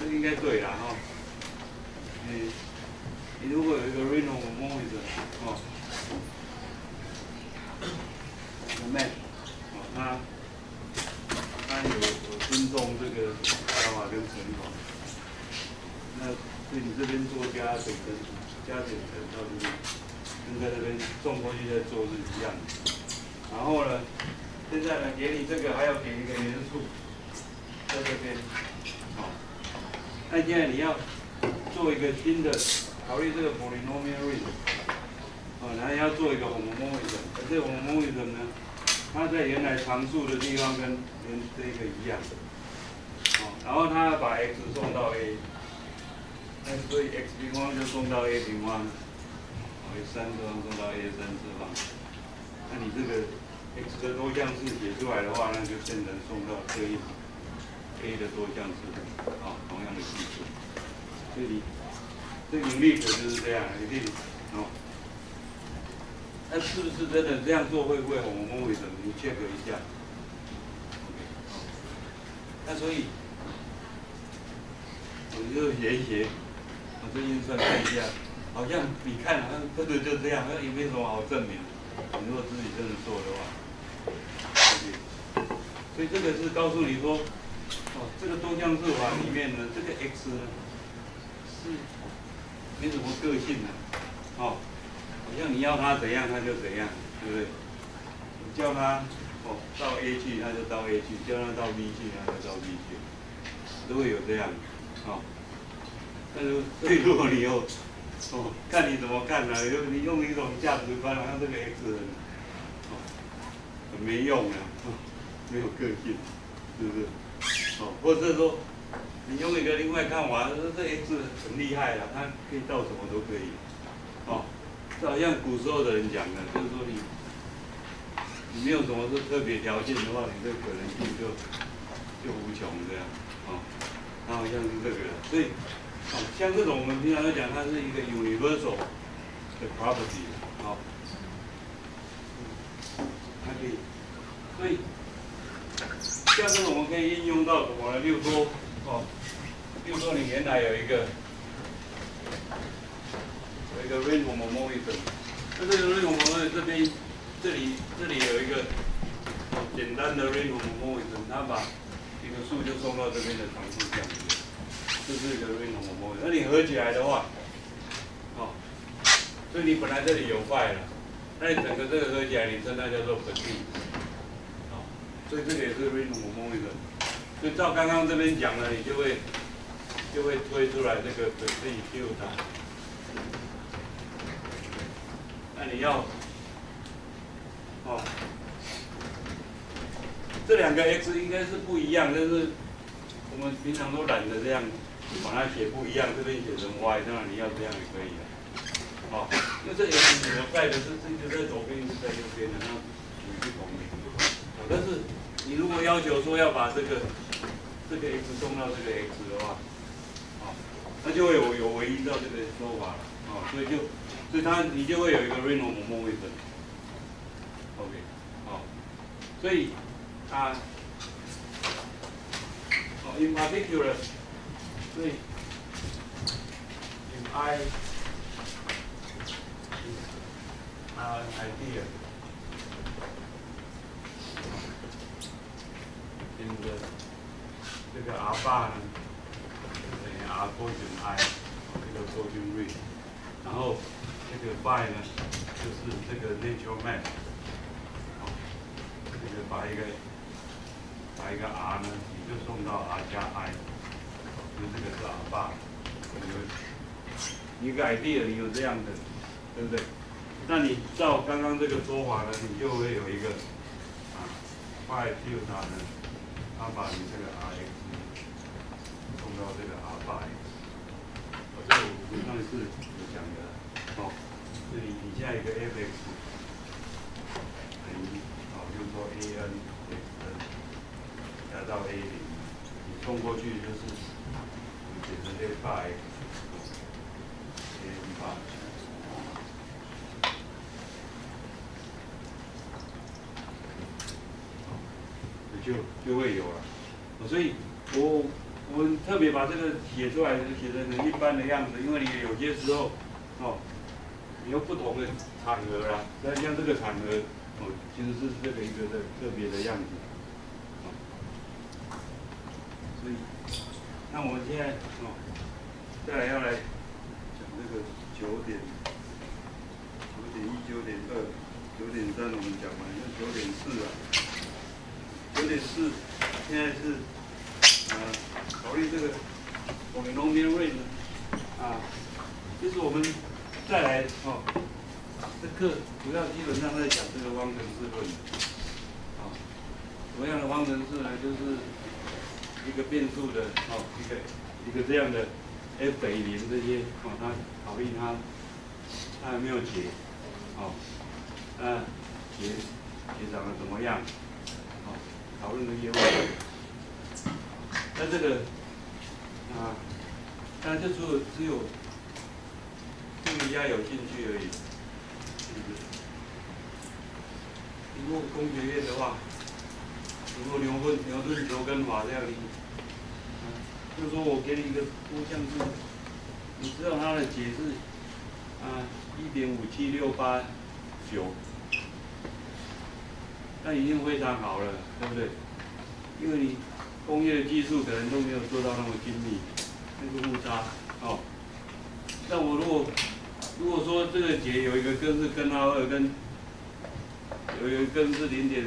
这应该对啦哈。你如果有一个 Reno Momoid 哦，Mac 哦，它有尊重这个方法跟程法，那所以你这边做加减乘到这边，跟在这边送过去再做是一样的。然后呢，现在呢给你这个还要给一个元素在这边，好，那现在你要做一个新的，考虑这个 polynomial ring， 然后要做一个 homomoism， 而这个 homomoism 呢，它在原来常数的地方跟这个一样，然后它把 x 送到 a， 那所以 x 平方就送到 a 平方，3次方送到 a 3次方，那你这个 x 的多项式写出来的话，那就变成送到对应 a 的多项式，同样的系数。所以这盈利可就是这样，一定那是不是真的这样做会不会我们为什么？你 check 一下。那所以我们就学一学，我最近算看一下，好像你看好像真的就这样，也没什么好证明。你如果自己真的做的话。所以这个是告诉你说，这个多项式法里面呢，这个 x 呢是没什么个性的，好像你要它怎样它就怎样，对不对？你叫它到 A 去，它就到 A 去；叫它到 B 去，它就到 B 去，都会有这样，所以如果你有看你怎么看呢？你用一种价值观，好像这个 x 很没用啊。没有个性，是不是？或者说你用一个另外看法，说这 x 很厉害了，它可以到什么都可以。这好像古时候的人讲的，就是说你没有什么是特别条件的话，你这个可能性就无穷这样。它好像是这个，所以像这种我们平常来讲，它是一个 universal 的 property， 它可以，所以。像这种我们可以应用到什么呢？例如说，你原来有一个 ring homomoism， 那这个 ring homomoism 这里有一个简单的 ring homomoism， 它把一个数就送到这边的常数项里面，这是一个 ring homomoism。那你合起来的话，所以你本来这里有phi了，那你整个这个合起来，你称它叫做本地。所以这个也是 ring homomoism， 所以照刚刚这边讲了，你就会推出来这个本地 Q 的。那你要这两个 x 应该是不一样，但是我们平常都懒得这样把它写不一样，这边写成 y， 当然你要这样也可以的。因为这 x 你所在的是一个在左边，一个在右边的，那属于不同名。但是你如果要求说要把这个 x 送到这个 x 的话，那就会有唯一到这个说法了，所以你就会有一个 ring homomoism。OK， 所以in particular， 所以 if I is an idea。这个 R 巴呢，等于 R 勾选 I， 这个勾选 ring， 然后这个 phi 呢，就是这个 natural map， 这个把一个 R 呢，你就送到 R 加 I， 就这个是 R 巴，一个 idea 你有这样的，对不对？那你照刚刚这个说法呢，你就会有一个phi Q 它呢。它把你这个 Rx 送到这个 R 巴 x， 这个我们上次有讲的，所以底下一个 fx 等于就是说 an xn 加到 a0， 你送过去就是写成 a 巴 x an 巴。就会有了，所以我们特别把这个写出来，写成一般的样子，因为你有些时候，哦，你有不同的场合啦，像这个场合，哦，其实是这个一个特别的样子，哦，所以，那我们现在，哦，再来要来讲这个9.1、9.2、9.3，我们讲完，那9.4啊，9.4现在是。考虑这个polynomial range 啊，就是我们再来哦，这课主要基本上在讲这个方程式论啊，什么样的方程式呢？就是一个变数的哦，一个这样的 f 等于0这些哦，它考虑它有没有解哦，解长得怎么样？哦，讨论这些问题。那这个当然就只有对人家有兴趣而已。如果工学院的话，如果牛顿球根法这样就说我给你一个多项式，你知道它的解是1.57689，那已经非常好了，对不对？因为你工业的技术可能都没有做到那么精密，那个误差哦。那我如果说这个解有一个根是根号2，有一个根是0.14159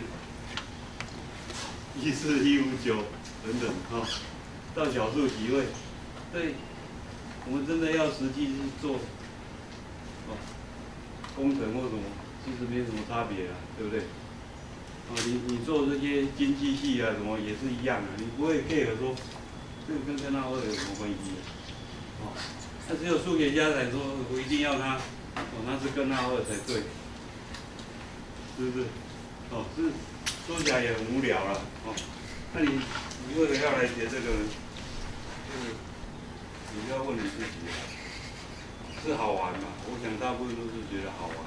等等哦，到小数几位，对，我们真的要实际去做工程或什么，其实没什么差别啊，对不对？你做这些经济系啊什么也是一样的，你不会 care 说这个跟根号2有什么关系的，那只有数学家才说我一定要它，那是根号2才对，是不是？是说起来也很无聊了，那你为了要来学这个，你要问你自己，是好玩嘛？我想大部分都是觉得好玩。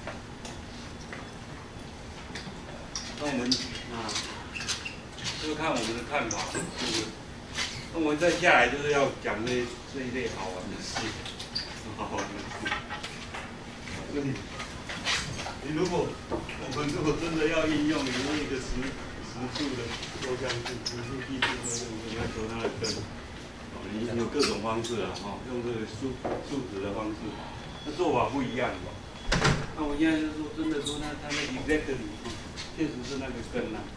那我们就看我们的看法，是不是？那我们再下来就是要讲这一类好玩的事，好玩的事。所以，我们如果真的要应用，你用一个实数的多项式、实数计数的，你要求它的根，你有各种方式啊，用这个数值的方式，那做法不一样。那我现在就说，真的说它的 exactly。确实是那个根呐，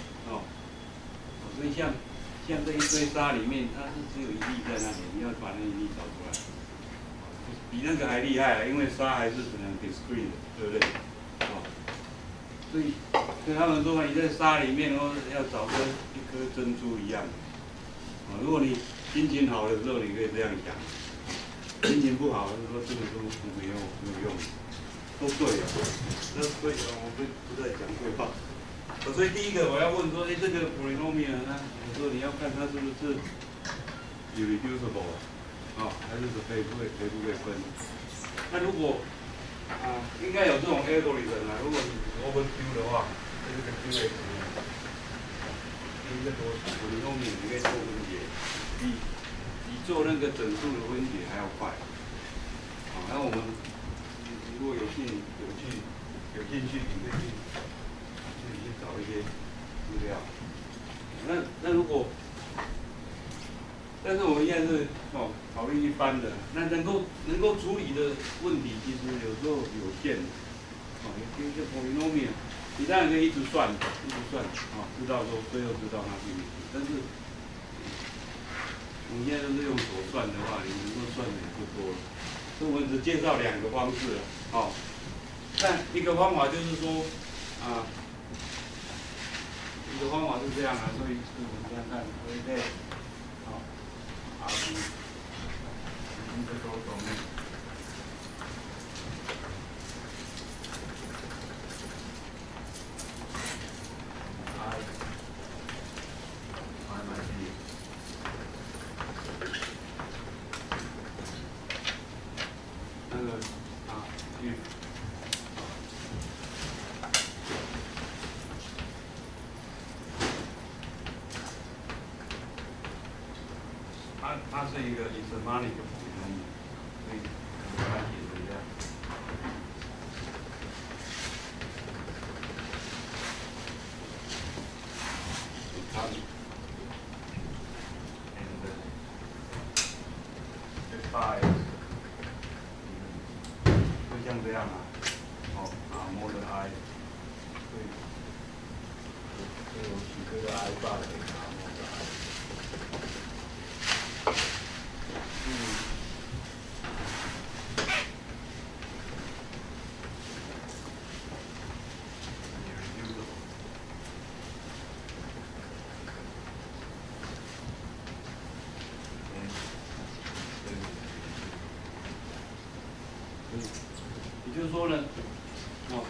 所以像这一堆沙里面，它是只有一粒在那里，你要把那一粒找出来，比那个还厉害啊，因为沙还是只能 discrete 的，对不对？所以他们说你在沙里面哦，要找跟一颗珍珠一样，如果你心情好的时候，你可以这样想；心情不好的时候，这个都没有用。都对啊，那所以我不再讲对话。所以第一个我要问说，这个 polynomial 呢，我说你要看它是不是 irreducible 还是可以不可以分？那如果应该有这种 algorithm 如果你 overq 的话，这个 qx 一个多 polynomial 你可以做分解，比做那个整数的分解还要快。那我们。如果有兴趣，你可以去找一些资料。那如果，但是我们现在是考虑一般的，那能够处理的问题，其实有时候有限的。有一些 polynomial， 你当然可以一直算，知道说最后知道它是一个，但是我们现在都是用手算的话，你能够算的也不多了。所以我们只介绍2个方式了。但一个方法就是说，一个方法是这样所以我们这样看，所以在这个懂没？ 是一个 isomanic 的原理，所以把它解释一下。5 就像这样啊，哦，R 的 I， 对，就有几个 I 罢了 ，R 的 I。也就是说呢，哦，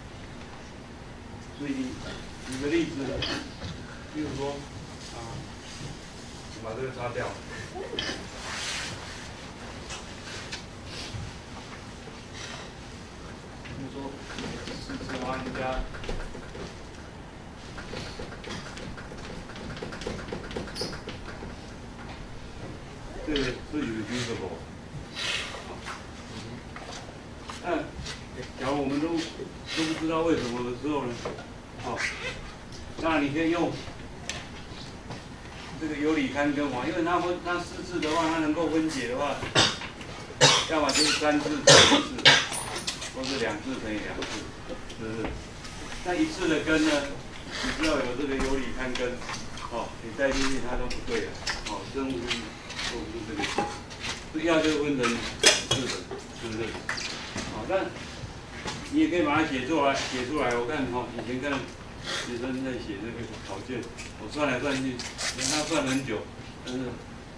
所以举个例子，比如说啊，把这个擦掉，比如说4加，这个是 irreducible。那假如我们都不知道为什么的时候呢，哦，那你可以用这个有理勘根法，因为它4次的话，它能够分解的话，要么就是3次乘以1次，或是2次乘以2次，是不是？那1次的根呢，你只要有这个有理勘根，哦，你带进去它都不对了，哦，生物都不是这个，这药就分成4次的，是不是？好，那你也可以把它写出来。我看哈，以前看学生在写这个考卷，我算来算去，他算很久，但是，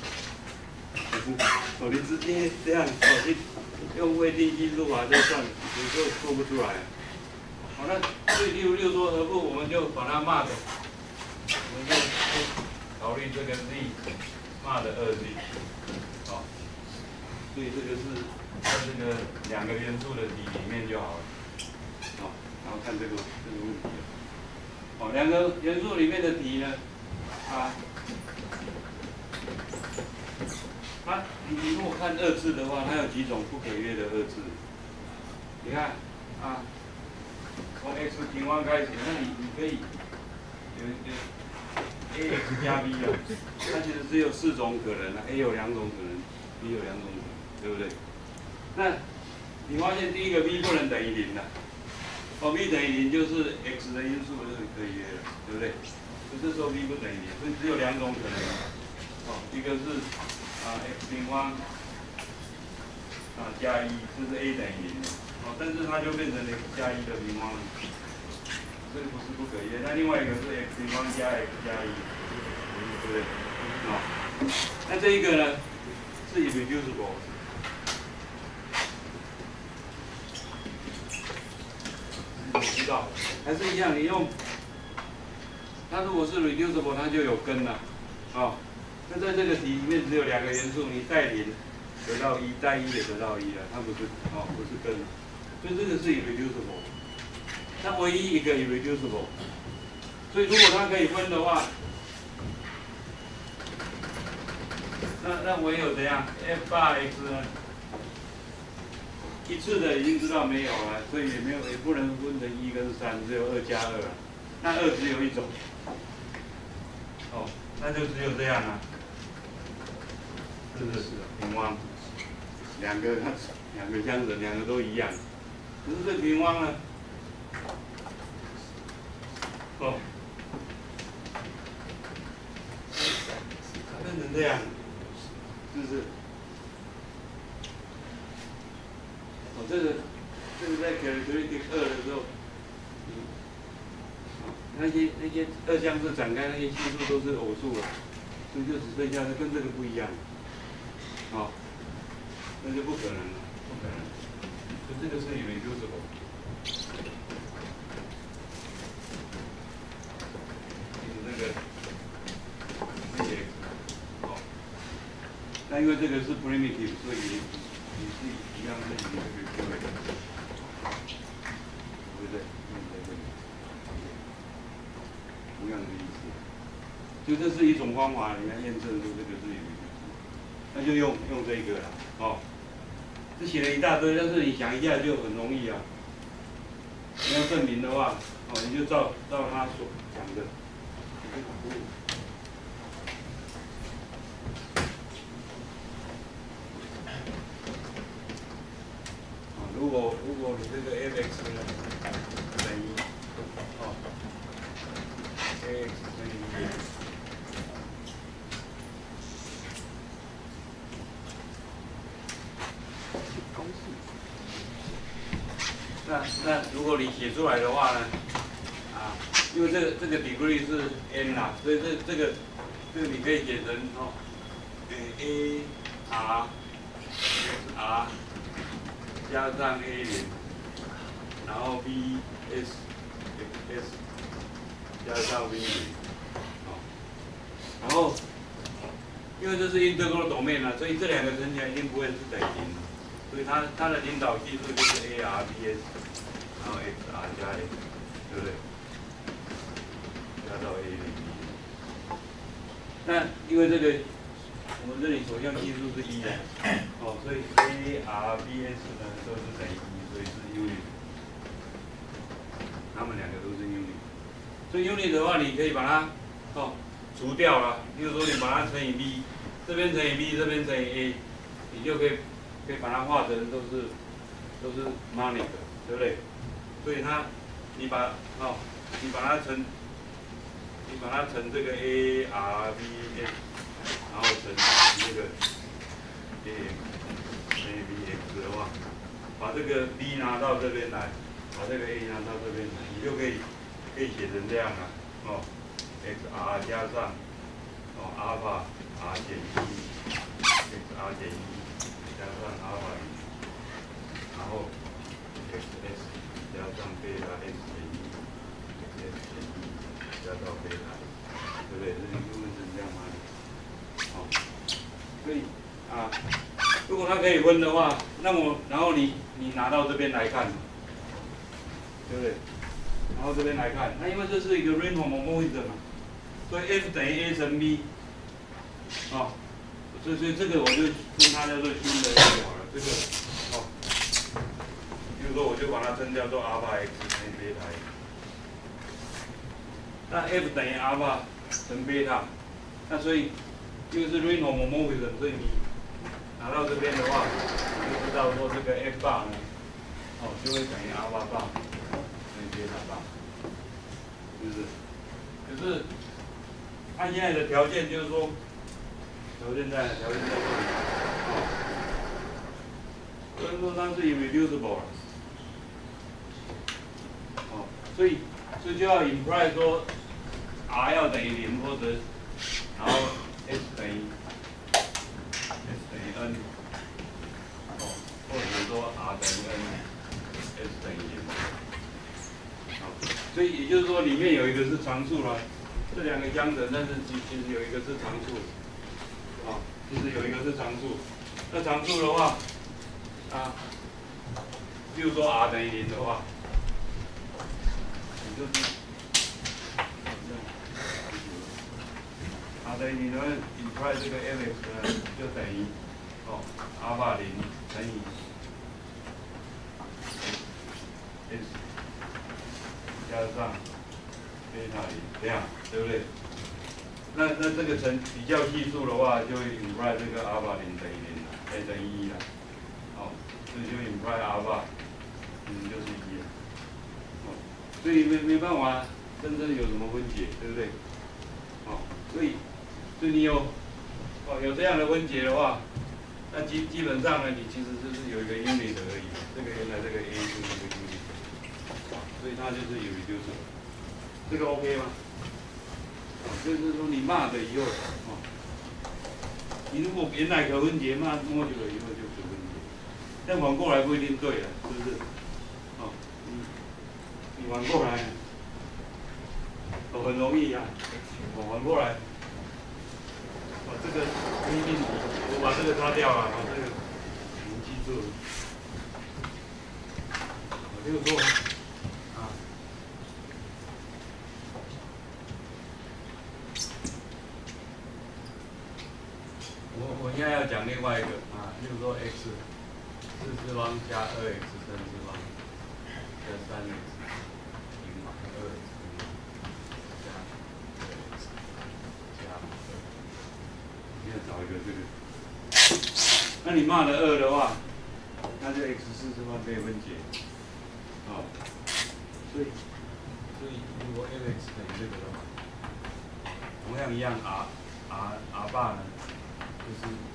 你直接这样去用未定计数法在算，有时候做不出来。好，那所以例如说，何不我们就把它骂的，我们就考虑这个 z 骂的2z， 好，所以这个是。在这个2个元素的题里面就好了，好，然后看这个问题了，好，2个元素里面的题呢，你如果看2次的话，它有几种不可约的2次，你看啊，从 x 平方开始，那你可以有 ax 加 b 啊，它其实只有4种可能啊 ，a 有2种可能 ，b 有2种可能，对不对？那你发现第一个 b 不能等于0了，哦 b 等于0就是 x 的因数就是可以约了，对不对？就这时候 b 不等于0，所以只有2种可能，哦，一个是x 平方加1，这是 a 等于0，哦，但是它就变成 x 加1的平方了，这个不是不可约。那另外一个是 x 平方加 x 加1，对不对？哦，那这一个呢是 irreducible。我知道，还是一样，你用它如果是 reducible， 它就有根了，哦，那在这个题里面只有2个元素，你带0得到1，带1也得到1了，它不是不是根，所以这个是 irreducible， 它唯一一个 irreducible， 所以如果它可以分的话，那唯有怎样 f 8 x 呢？1次的已经知道没有了，所以也不能分成1跟3，只有2加2了。那2只有1种，哦，那就只有这样啊，是不是？平方，2个相等，2个都一样，可是这平方呢，哦，它变成这样，是不是？哦，这个在 characteristic 2的时候，那些2项式展开那些系数都是偶数了，所以就只剩下跟这个不一样，哦，那就不可能了，不可能。所以这个是irreducible。就是这个 dx， 哦，那因为这个是 primitive， 所以也是一样是以这个结尾的，对不对？在这里，同样的意思。就这是一种方法，你来验证出这个是irreducible。 那就用这个了，哦。这写了一大堆，但是你想一下就很容易啊。你要证明的话，哦，你就照他所讲的。如果你这个 f(x) 呢等于哦 ，ax 等于公式。那如果你写出来的话呢，啊，因为这个 degree 是 n 啦，所以这个你可以写成哦，a r x r 加上 a 0，然后 b s x 加上 v 0，哦，然后因为这是 integral domain 啊，所以这两个乘起来一定不会是等于0，所以它的领导系数就是 a r b s， 然后 x r 加 x， 对不对？加到 a 0。那因为这个我们这里所用系数是1的，哦，所以 a r b s 呢都是等于1，所以是 unit。它们两个都是 unit， 所以 unit 的话，你可以把它哦除掉了。比如说你把它乘以 b， 这边乘以 b， 这边乘以 a， 你就可以把它化成都是 monic， 对不对？所以你把它乘这个 a r b s， 然后乘这个 a b x 的话，把这个 b 拿到这边来，把这个 a 拿到这边来，你就可以写成这样了，哦 ，x r 加上哦 alpha r 减1 x r 减1加上 alpha 1，然后 x s 加上贝塔 s 减1 x s 减1加到贝塔，对不对？这就问成这样吗？好，所以啊，如果它可以分的话，那么然后你拿到这边来看，对不对？然后这边来看，那因为这是一个 ring homomorphism 嘛，所以 f 等于 a 乘 b， 哦，所以这个我就称它叫做新的 f 好了，这个哦，比如说我就把它称叫做 alpha x 乘以贝塔 x， 那 f 等于 alpha 乘贝塔，那所以因为是 ring homomorphism， 所以你拿到这边的话，你就知道说这个 f bar 呢，哦就会等于 alpha bar 乘以贝塔 bar。是不是？可是它现在的条件就是说，条件在这里，哦，分数上是 irreducible 了，哦，所以就要 imply 说 r 要等于0，或者然后 s 等于 n， 哦，或者说 r 等于 n，s 等于0。所以也就是说，里面有一个是常数了，这两个相乘，但是其实有一个是常数，啊，其实有一个是常数。那常数的话，啊，比如说 r 等于0的话，你就是r 等于0的话 ，imply 这个 f(x) 呢就等于哦 alpha 0乘以 s。加上贝塔0，这样对不对？那这个比较系数的话，就会 imply 这个 alpha 0等于0了，等于1了。好，所以就 imply alpha 就是1了。哦，所以没办法真正有什么分解，对不对？哦，所以你有这样的分解的话，那基本上呢，你其实就是有一个 unit 而已。这个原来这个 a 就是一个 unit。所以它就是有irreducible，这个 OK 吗？就是说你骂的以后，哦，你如果原来可分解，骂摸久了以后就可分解，但反过来不一定对了，是不是？哦，你反过来，哦很容易呀，哦反过来，这个不一定，我把这个擦掉了，把这个你们记住了，就是说。我我现在要讲另外一个啊，例如说 x 4次方加 2x 3次方加 3x 平方2x 平方加 2x 加2。你要找一个这个，那你骂了2的话，那就 x 4次方可以分解。好，所以如果 f(x) 等于这个的话，同样一样 r 爸呢，就是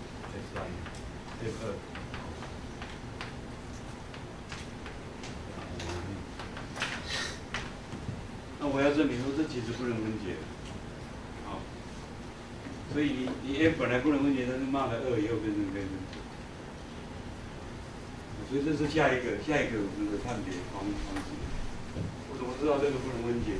f2。那我要证明说这其实不能分解，好，所以你 f 本来不能分解，但是骂了2以后变成可以分解，所以这是下一个我们的判别方式。我怎么知道这个不能分解？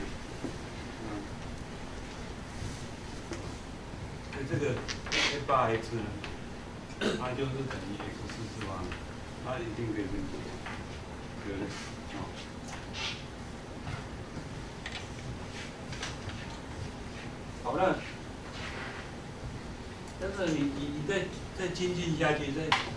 所以这个 f(8x) 呢，它就是等于 x 4次方，它一定可以分解，对不对？好，那但是你再精进下去，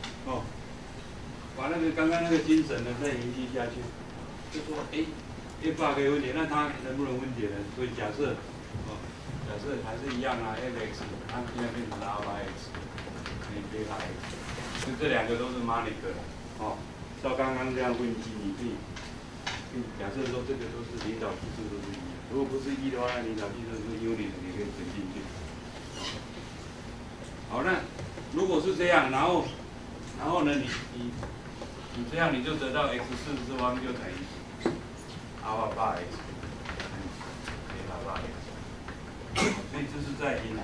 把那个刚刚那个精神呢再延续下去，就说f(8) 可以分解，那它能不能分解呢？所以假设还是一样啊 ，f(x) 它现在变成了 r8x， 乘以贝塔x， 就这两个都是 monic 的，照刚刚这样分析，你可以假设说这个都是领导系数都是1，如果不是1的话，那领导系数是 unit， 你可以乘进去。好，那如果是这样，然后呢，你这样你就得到 x 4次方就等于 r8x 乘以贝塔8x， 所以这是在引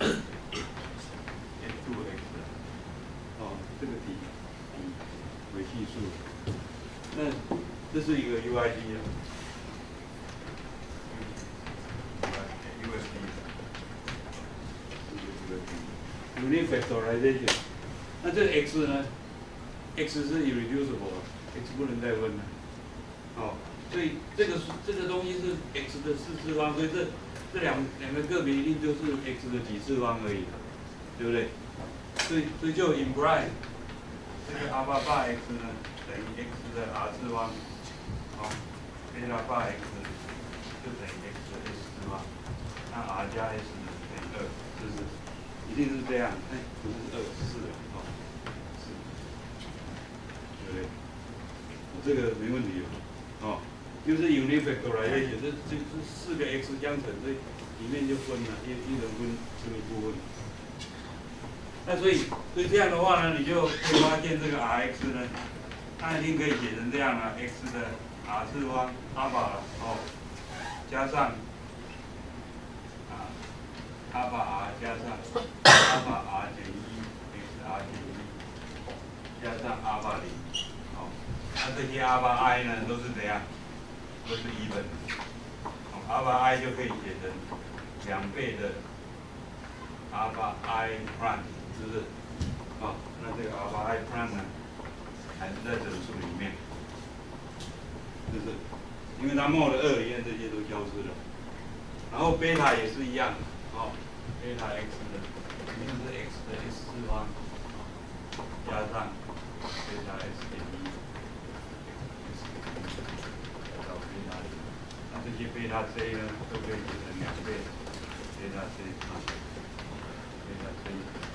f2x， 这个底为系数，那这是一个 UID 的。Unit factorization， 那这个 x 呢 ？x 是 irreducible，x 不能再分了。所以这个东西是 x 的4次方，所以这两个个别一定就是 x 的几次方而已，对不对？所以就 imply 这个 r8x 呢等于 x 的 r 次方，贝塔8x 就等于 x 的 s 次方，那 r 加 s 呢等于2，是不是？一定是这样，不是2，是4，对不对？这个没问题就是 unit factorization， 这4个 x 相乘，所以里面就分了，一人分这一部分。那所以这样的话呢，你就可以发现这个 rx 呢，它一定可以写成这样啊 ，x 的 r 次方阿法加上阿法 r 加上阿法 r 减1 x r 减1加上阿法0，那这些阿法 i 呢都是怎样？都是even，阿法 i 就可以写成2倍的阿法 i prime， 是不是？那这个阿法 i prime 呢，还是在整数里面，就是，因为它mod 2里面这些都消失了，然后贝塔也是一样，贝塔 x 的，一定是 x 的 s 次方，加上贝塔 s 减1，到贝塔0，那这些贝塔 c 呢，都可以写成2倍贝塔 c 贝塔 c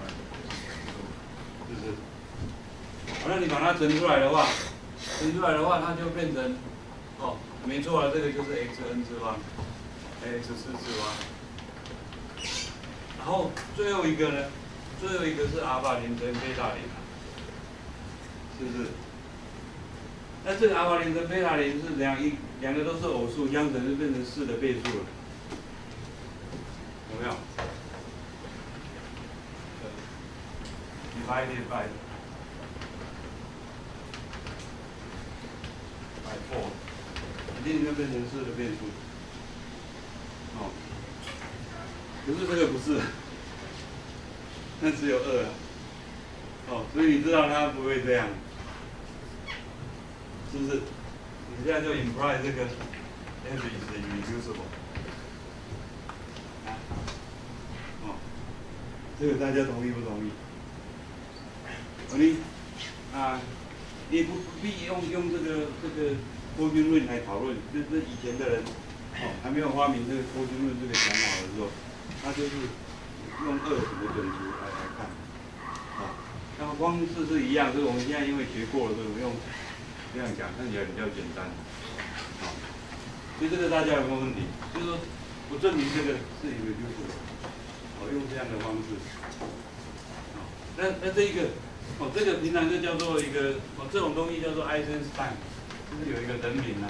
就是，好，那你把它乘出来的话，它就变成，没错了，这个就是 xn 次方 ，x 4次方。然后最后一个呢？最后一个是阿法0乘贝塔0，是不是？那这个阿法0乘贝塔0是怎样？两个都是偶数，相乘就变成4的倍数了，有没有？Divided by 4，一定就变成4的倍数。可是这个不是，那只有2啊。所以你知道它不会这样，是不是？你现在就 imply 这个 f is irreducible。这个大家同意不同意？ 你你不必用这个波均论来讨论，就是以前的人还没有发明这个波均论这个想法的时候，他就是用2什么整除来看，那么方式是一样，所以我们现在因为学过了，所以我们用这样讲看起来比较简单，所以这个大家有没有问题？就是说我证明这个是一个就是用这样的方式，那这一个这个平常就叫做一个这种东西叫做爱森斯坦，就是有一个人名啊。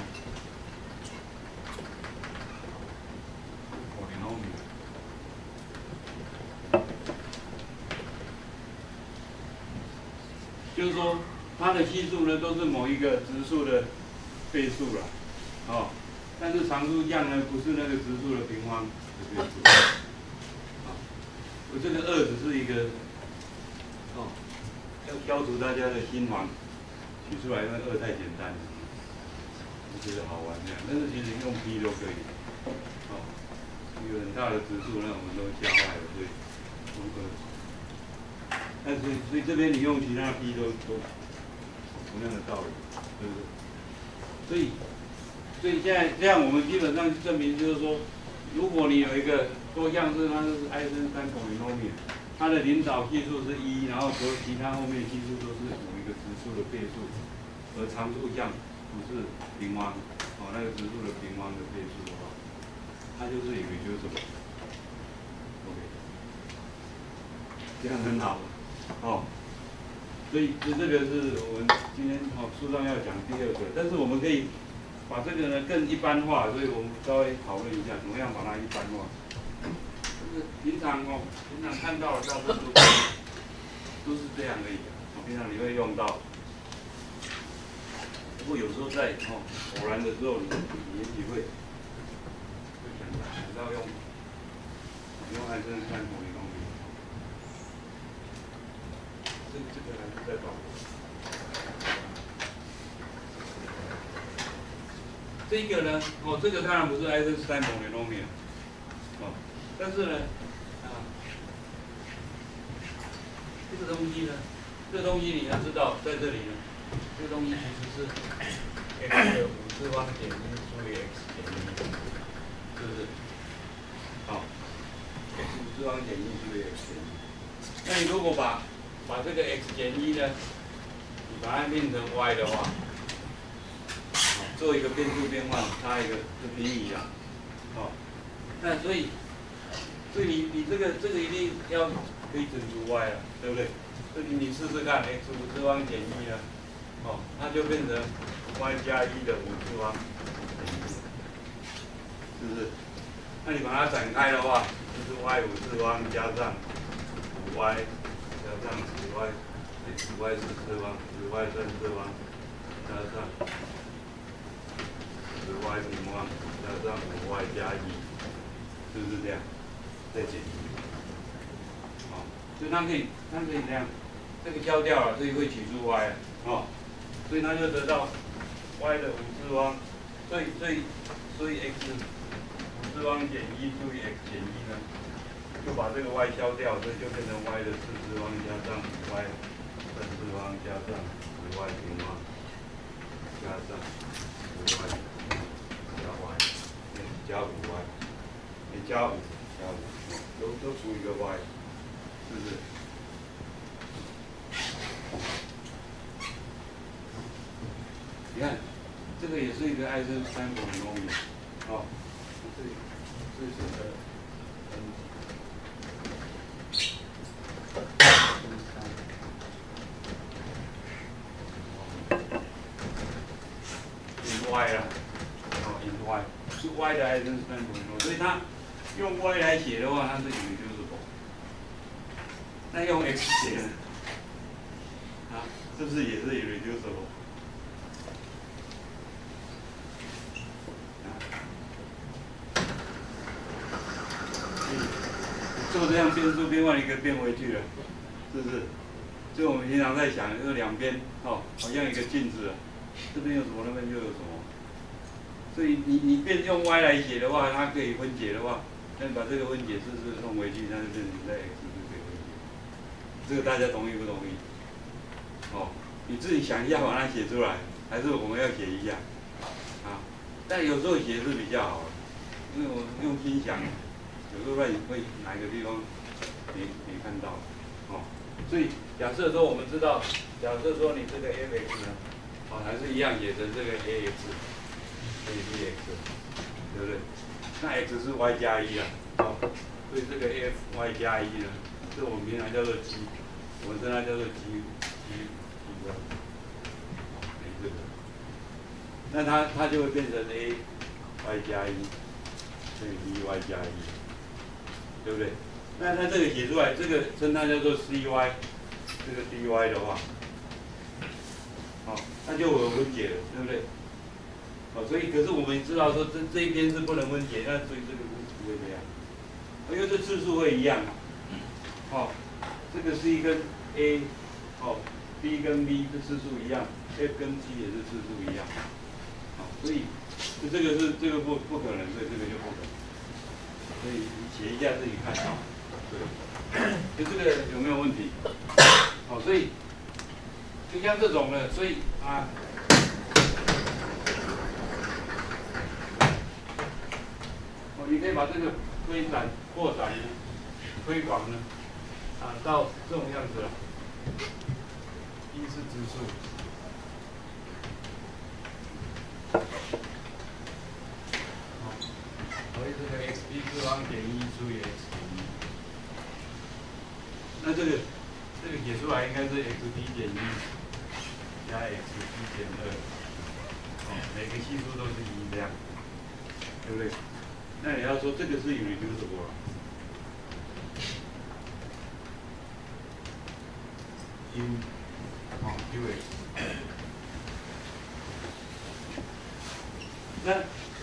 就是说，它的系数呢都是某一个质数的倍数啦，但是常数项呢不是那个质数的平方的倍数，我这个2只是一个，要消除大家的心防，取出来那2太简单了，就觉得好玩这样，但是其实用 P 都可以，一个很大的质数，那我们都加坏了，所以用2。但所以这边你用其他 P 都同样的道理，对不对？所以现在这样我们基本上证明就是说，如果你有一个多项式，它就是爱森斯坦 polynomial， 它的领导系数是1，然后所有其他后面系数都是某一个质数的倍数，而常数项不是平方，那个质数的平方的倍数的话，它就是 irreducible。OK， 这样很好。所以这个是我们今天书上要讲第2个，但是我们可以把这个呢更一般化，所以我们稍微讨论一下怎么样把它一般化。就是平常看到的大部分都是这样而已，平常你会用到。不过有时候在偶然的时候，你也许会想到用爱森斯坦polynomial。这个还是在保留。这个呢，这个当然不是爱森斯坦 polynomial， 但是呢，这个东西呢，这个东西你要知道，在这里呢，这个东西其实是 x 的5次方减1除以 x 减1，是不是？x 5次方减1除以 x 减1，那你如果把这个 x 减1呢，你把它变成 y 的话，做一个变数变换，差一个是平移啊，那所以你这个一定要可以整除 y 了，对不对？所以你试试看 x 5次方减1呢，它就变成 y 加1的5次方，是不是？那你把它展开的话，就是 y 5次方加上 5y。加上10y， 10y 4次方，10y 3次方，加上10y 平方，加上5y 加1，是不是这样？再减1，所以它可以这样，这个消掉了，所以会取出 y 所以它就得到 y 的5次方，所以 x 5次方减1除以 x 减1呢？就把这个 y 消掉，所以就变成 y 的4次方加上 y 3次方加上10y 平方加上10y 加 y， 加 5y， 加5都除一个 y， 是不是？你看，这个也是一个爱森斯坦 polynomial， 这是个。y 啦，in y 是 y 的爱森斯坦 polynomial， 所以它用 y 来写的话，它是irreducible。那用 x 写呢？是不是也是 irreducible？ 做这样变数变换，一个变回去了，是不是？所以我们平常在想，这两边好像一个镜子，这边有什么，那边就有什么。所以你变用 y 来写的话，它可以分解的话，那把这个分解式弄回去，那就变成在 x 就可以分解。这个大家同意不同意？ 你自己想一下把它写出来，还是我们要写一下？啊，但有时候写是比较好的，因为我用心想，有时候会哪个地方没看到，哦，所以假设说我们知道，假设说你这个 f(x) 呢，哦，还是一样写成这个 ax， 这里是 x， 对不对？那 x 是 y 加1啊，哦，所以这个 f y 加1呢，这我们平常叫做 g， 我们称它叫做 g 这个，那它就会变成 a y 加1乘以 b y 加1，对不对？那它这个写出来，这个称它叫做 cy， 这个 dy 的话，好，那就有分解了，对不对？哦，所以可是我们知道说这一边是不能分解，那所以这个不会这样，因为这次数会一样嘛。哦，这个 c 跟 a， 哦 ，b 跟 b 这次数一样 ，f 跟 g 也是次数一样。好，所以这个不可能，所以这个就不可能。所以你写一下自己看啊。对，就这个有没有问题？好，所以就像这种的，所以啊。你可以把这个推展、扩展呢、推广呢，到这种样子了。一是指数，所以这个 xp 次方减1除以 x 减1，那这个写出来应该是 xp 减1加 xp 减2，哦，每个系数都是1这样，对不对？那你要说这个是irreducible in qx， 那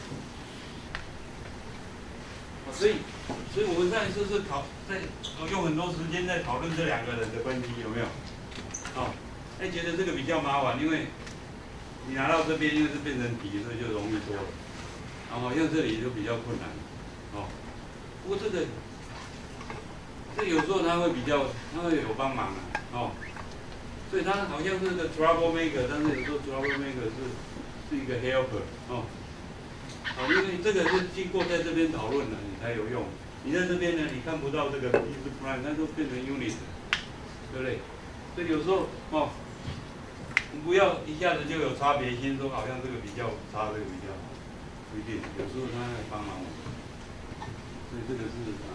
所以我们上一次是用很多时间在讨论这两个人的关系，有没有？哦，哎，觉得这个比较麻烦，因为你拿到这边因为是变成题，所以就容易多了。然后像这里就比较困难，哦。不过这有时候它会有帮忙啊，哦。所以它好像是个 trouble maker， 但是有时候 trouble maker 是一个 helper， 哦。好，因为这个是经过在这边讨论的，你才有用。你在这边呢，你看不到这个 p 是 prime， 它都变成 unit， 对不对？所以有时候哦，你不要一下子就有差别心，说好像这个比较差，这个比较好。不一定，有时候他来帮忙我，所以这个是啊，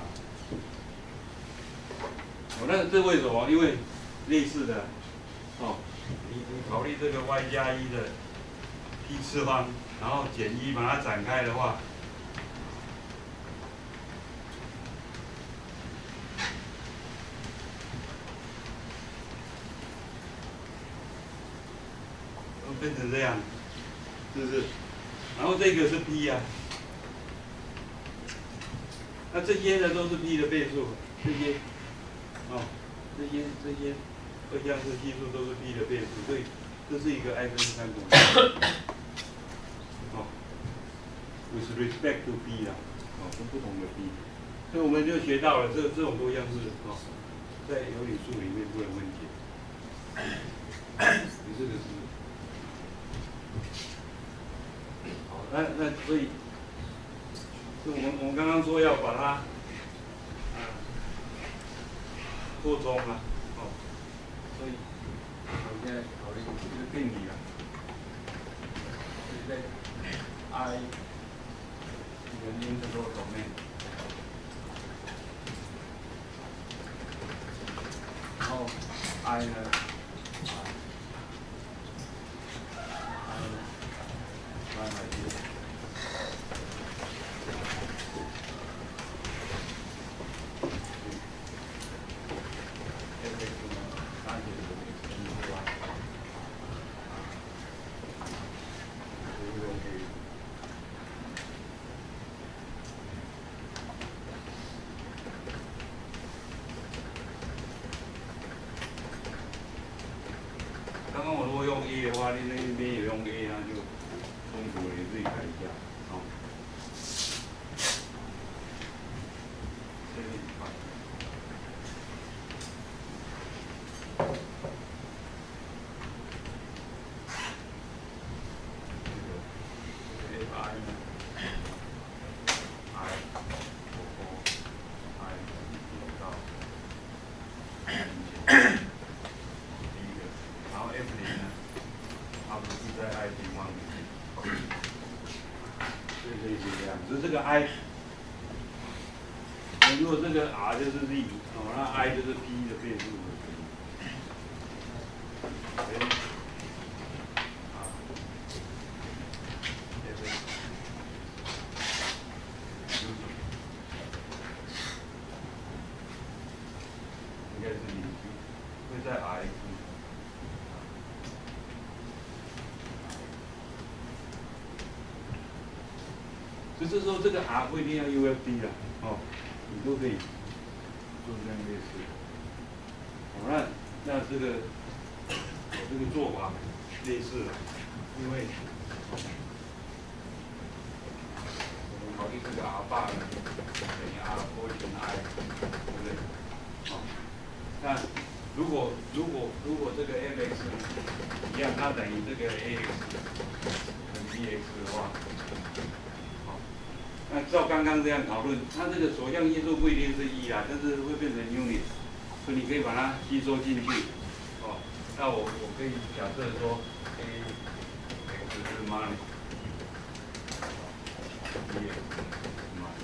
哦，那这为什么？因为类似的，哦，你考虑这个 y 加1的 p 次方，然后减1把它展开的话，都变成这样，是不是？然后这个是 p 啊，那这些呢都是 p 的倍数，这些，哦，这些二项式系数都是 p 的倍数，所以这是一个艾森三公式，哦 ，with respect to p 啦，哦，跟不同的 p， 所以我们就学到了这种多项式，哦，在有理数里面不能分解，这个是。那所以，我们刚刚说要把它扩充啊，哦，所以我现在考虑这个定理啊，就是在 I 一个 integral domain， 然后 I 呢？刚刚我如果用 A 的话，你那边也用 A， 那就冲突了，你自己改一下，好。 F 0呢，它不是在 I 平方里面，所以可以这样。只是这个 I， 如果这个 R 就是 Z， 哦，那 I 就是 P 的变数。应该是0，会在 X。所以这时候这个 R 不一定要 UFD 啦，哦，你都可以做这样类似。好，那这个这个做法类似了，因为我们考虑这个 R 爸呢等于 R 波乘 I， 对不对？好，那如果这个 Fx 一样，它等于这个 Ax 乘 Bx 的话。那照刚刚这样讨论，它这个所项系数不一定是1啦，但是会变成 unit， 所以你可以把它吸收进去。哦，那我可以假设说 A x 是 money， B x 是 money，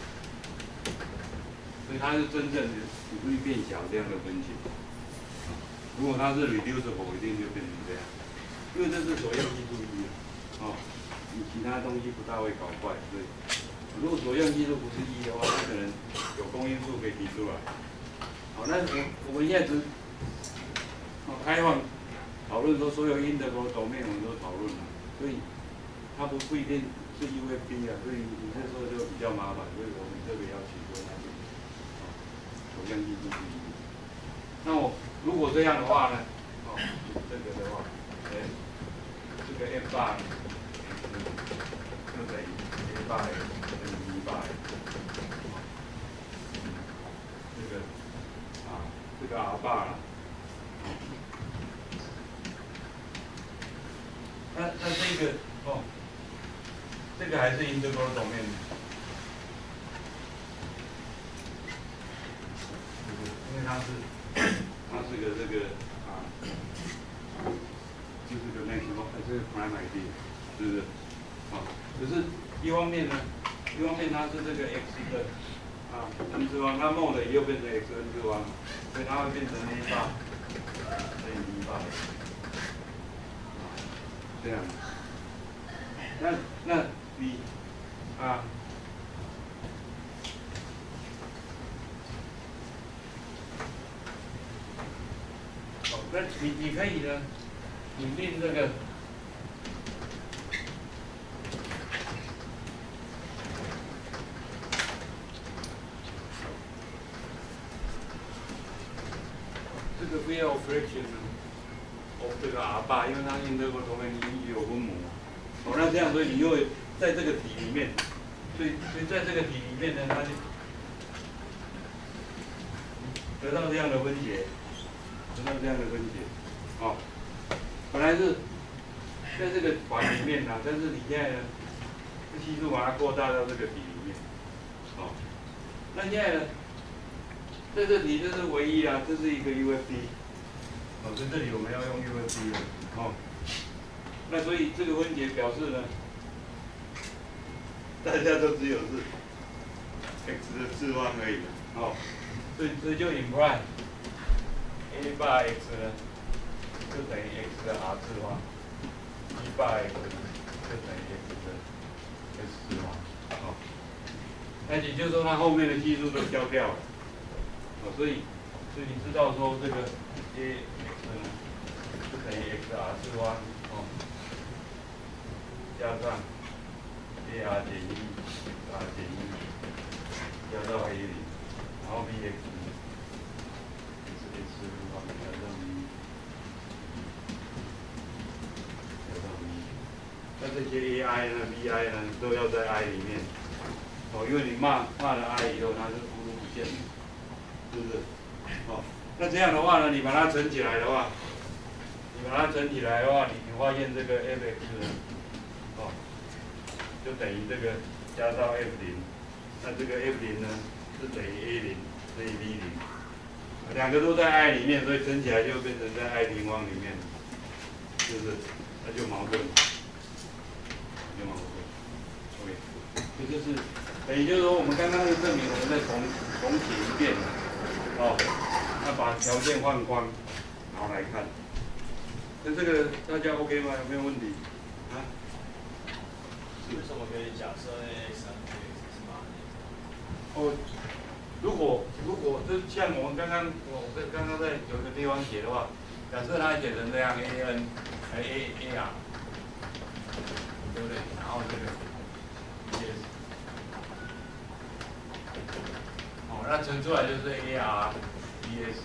所以它是真正的只会变小这样的分解。如果它是 reducible， 一定就变成这样，因为这是所项系数1，哦，你其他东西不大会搞坏，所以。如果所用系数不是1的话，它可能有公因数可以提出来。好，那我们现在只开放讨论说所有integral domain我们都讨论了，所以它不一定是 UFD 啊，所以你这时候就比较麻烦，所以我们特别要求说它是所用系数是1。那我如果这样的话呢，哦，这个的话，这个 F 8就等于 A 8 这个 R 爸了，那这个哦，这个还是 integral domain， 因为它是个这个就是个 maximum， 这个 prime idea， 是不是？啊，可是一方面呢，它是这个 x 的n 次方，它 mod 又变成 x n 次方，所以它会变成 A 8乘以 B 8，这样。那你好，那你可以呢，引进这个。这个 real fraction of 这个 R 爸，因为它integral domain也有分母。哦，那这样，所以你又在这个题里面，所以在这个题里面呢，它就得到这样的分解，哦，本来是在这个环里面呐，但是你现在呢，这系数把它扩大到这个题里面，哦，那现在呢？在这里这是唯一啊，这是一个 UFD， 哦，在这里我们要用 UFD 了，哦，那所以这个分解表示呢，大家都只有是 x 的次方而已，哦，所以就 imply A 8 x 呢就等于 x 的 r 次方，B 8 x 就等于 x 的 s 次方，哦，那也就是说它后面的系数都消掉了。所以你知道说这个 A x 呢，就等于 x r 次方，哦，加上 A r 减1 r 减1，加到 A 0，然后 B x 呢是 x 次方加上 b， 加上 b， 那这些 A I 呢 B I 呢都要在 I 里面，哦，因为你骂了 I 以后，它是孤独不见的。是不是？哦，那这样的话呢，你把它乘起来的话，你发现这个 Fx 呢，哦，就等于这个加到 F 0，那这个 F 0呢是等于 A 0乘以 B 0，两个都在 I 里面，所以乘起来就变成在 I 平方里面。 是不是？那就矛盾，就矛盾。OK， 这就是等于就是说我们刚刚那个证明，我们再重写一遍。哦，那把条件换光，然后来看。那这个大家 OK 吗？有没有问题？啊？ 为什么可以假设 A3X 是8年？ 哦，如果就像我们刚刚在有个地方写的话，假设它写成这样 AN 还 AR， 对不对？然后这个 ES， 哦，那乘出来就是 AR ES。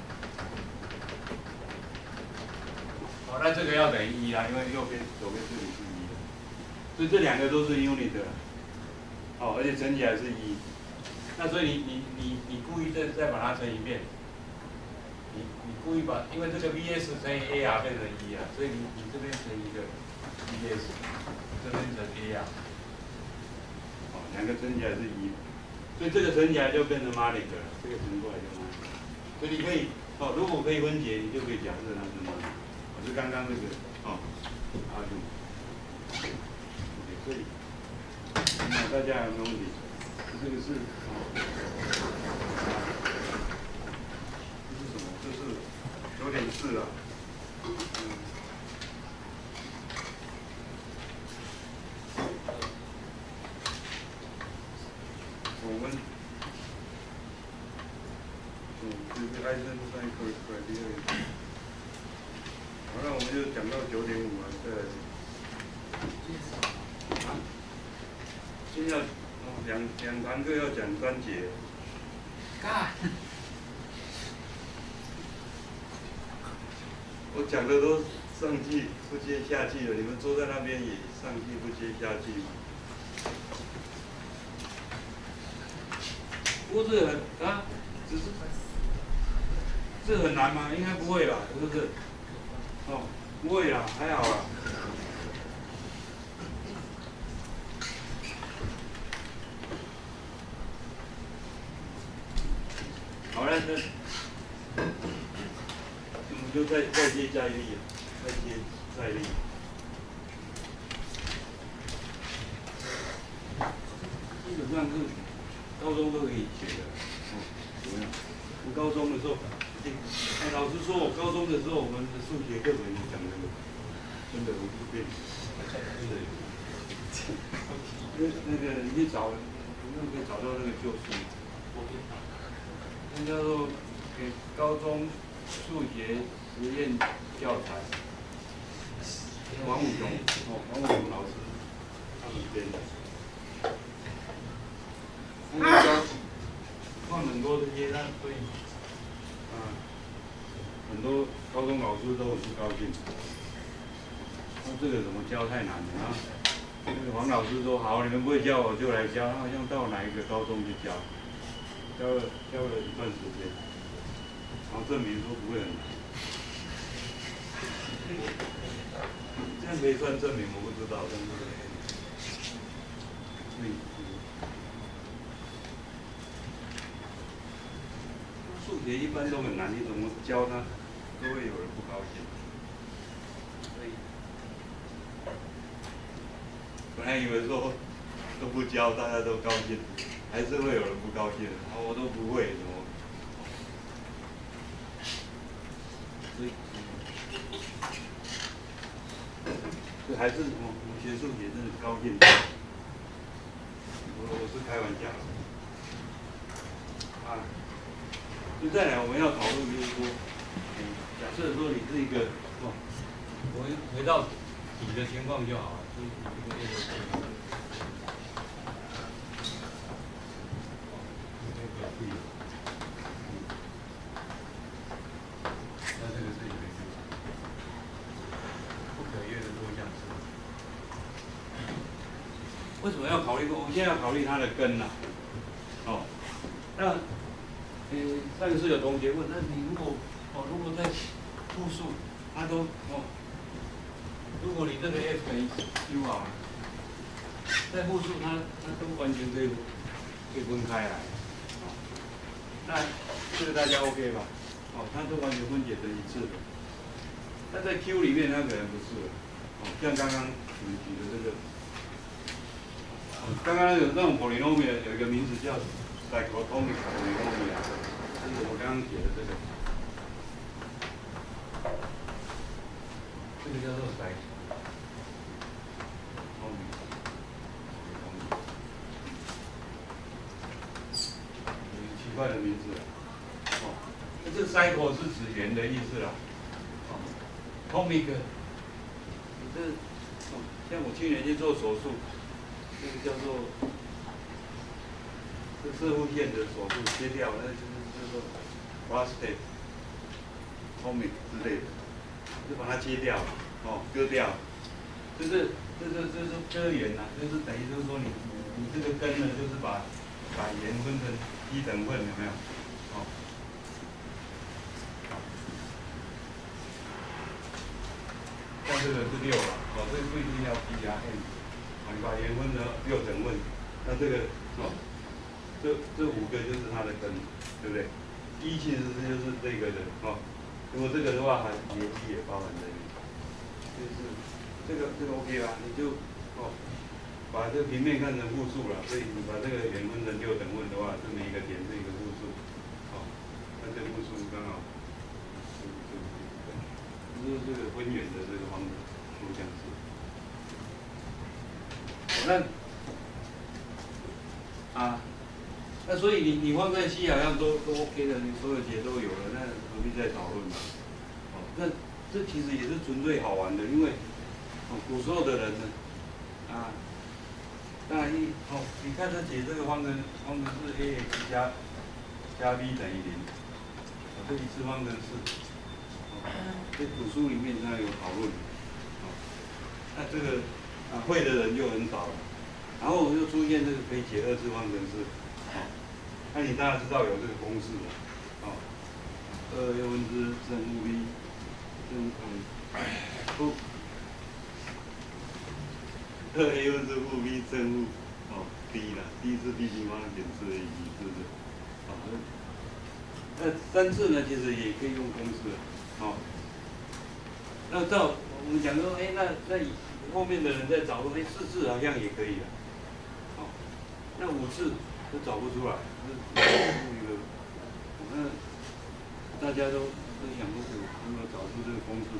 哦，那这个要等于1啦，因为右边左边这里是1的，所以这两个都是 unit 的。哦，而且乘起来是1。那所以你故意再把它乘一遍，你故意把，因为这个 VS 乘以 AR 变成1啊，所以你这边乘一个 VS， 这边乘 AR， 哦，两个乘起来是1，所以这个乘起来就变成 Malik 了，这个乘过来就 Malik， 所以你可以，哦，如果可以分解，你就可以假设它是 Malik， 我是刚刚那个，哦，阿杜，所以，那大家有没有问题？这个是，哦，这是什么？这是有点事了。我们，这个Eisenhower criteria， 好，那我们就讲到9.5了，再来。啊？今天要。两堂课要讲3节。我讲的都上气不接下气了，你们坐在那边也上气不接下气嘛。不过这个啊，只是这很难吗？应该不会吧？是不是？哦，不会啦，还好啦。好了，那我们就再接再厉，再接再厉。基本上是高中都可以学的。哦，怎么样？我高中的时候，老实说，我高中的时候，我们的数学课本有讲这个，真的我不变，真的有。那个你去找，可以找到那个旧书。那叫做给高中数学实验教材，王武雄，王武雄老师他们编的。那个教放很多这些，那所以很多高中老师都很不高兴，说这个怎么教太难了啊？那个黄老师说好，你们不会教我就来教，好像到哪一个高中去教。教了一段时间，然后证明说不会很难，这样可以算证明，我不知道，但是，数学一般都很难，你怎么教它，都会有人不高兴。所以，本来以为说都不教，大家都高兴。还是会有人不高兴的，我都不会，怎么？所以，这还是我学数学真的高兴。我是开玩笑。啊，就再来我们要讨论就是说，假设说你是一个，我们回到底的情况就好了，就是一个 A 的情况。为什么要考虑？我们现在要考虑它的根呐、哦，那，上次有同学问，那你如果在复数，它都如果你这个 f 等于 q 啊，在复数它都完全可以分开来，那这个大家 OK 吧？哦，它都完全分解成一次的。 那在 Q 里面它可能不是了，哦，像刚刚我们举的这个，刚刚那种 polynomial 有一个名字叫 cyclotomic polynomial， 就是我刚刚写的这个，这个叫做 cyclotomic。奇怪的名字啊，哦，那这个 cycle 是指圆的意思啦，哦 ，tomic， 这，哦，像我去年去做手术，那个叫做这射护线的手术切掉，那就是叫做 prostate tomic 之类的，就把它切掉，哦，割掉，就是割圆呐，就是等于就是说你这个根呢，就是把圆分成一等份，有没有？哦，像这个是6了，哦，这个不一定要 P 加 M， 你把圆分成6等份，那这个哦，这5个就是它的根，对不对？一其实就是这个的哦，如果这个的话，还叠积也包含在里面，就是这个 OK 吧？你就哦。把这个平面看成复数了，所以你把这个圆分成6等份的话，这每一个点是一个复数，好，那这个复数刚好就是这个分圆的这个方程，就这样子。那所以你放在C好像都 OK 的，你所有解都有了，那何必再讨论呢？哦，那这其实也是纯粹好玩的，因为古时候的人呢，当然你看他解这个方程是 ax 加 b等于0，这一次方程式，这古书里面它有讨论，那这个会的人就很少了，然后又出现这个可以解2次方程式，那你当然知道有这个公式了，2a分之正负 b 正负2a 分之负 b 正负d 啦 ，d 是 b 平方减4a 是不是？好，那3次呢，其实也可以用公式了，那照我们讲说，那后面的人在找说，4次好像也可以了，那5次都找不出来，那大家都想说，如果找出这个公式，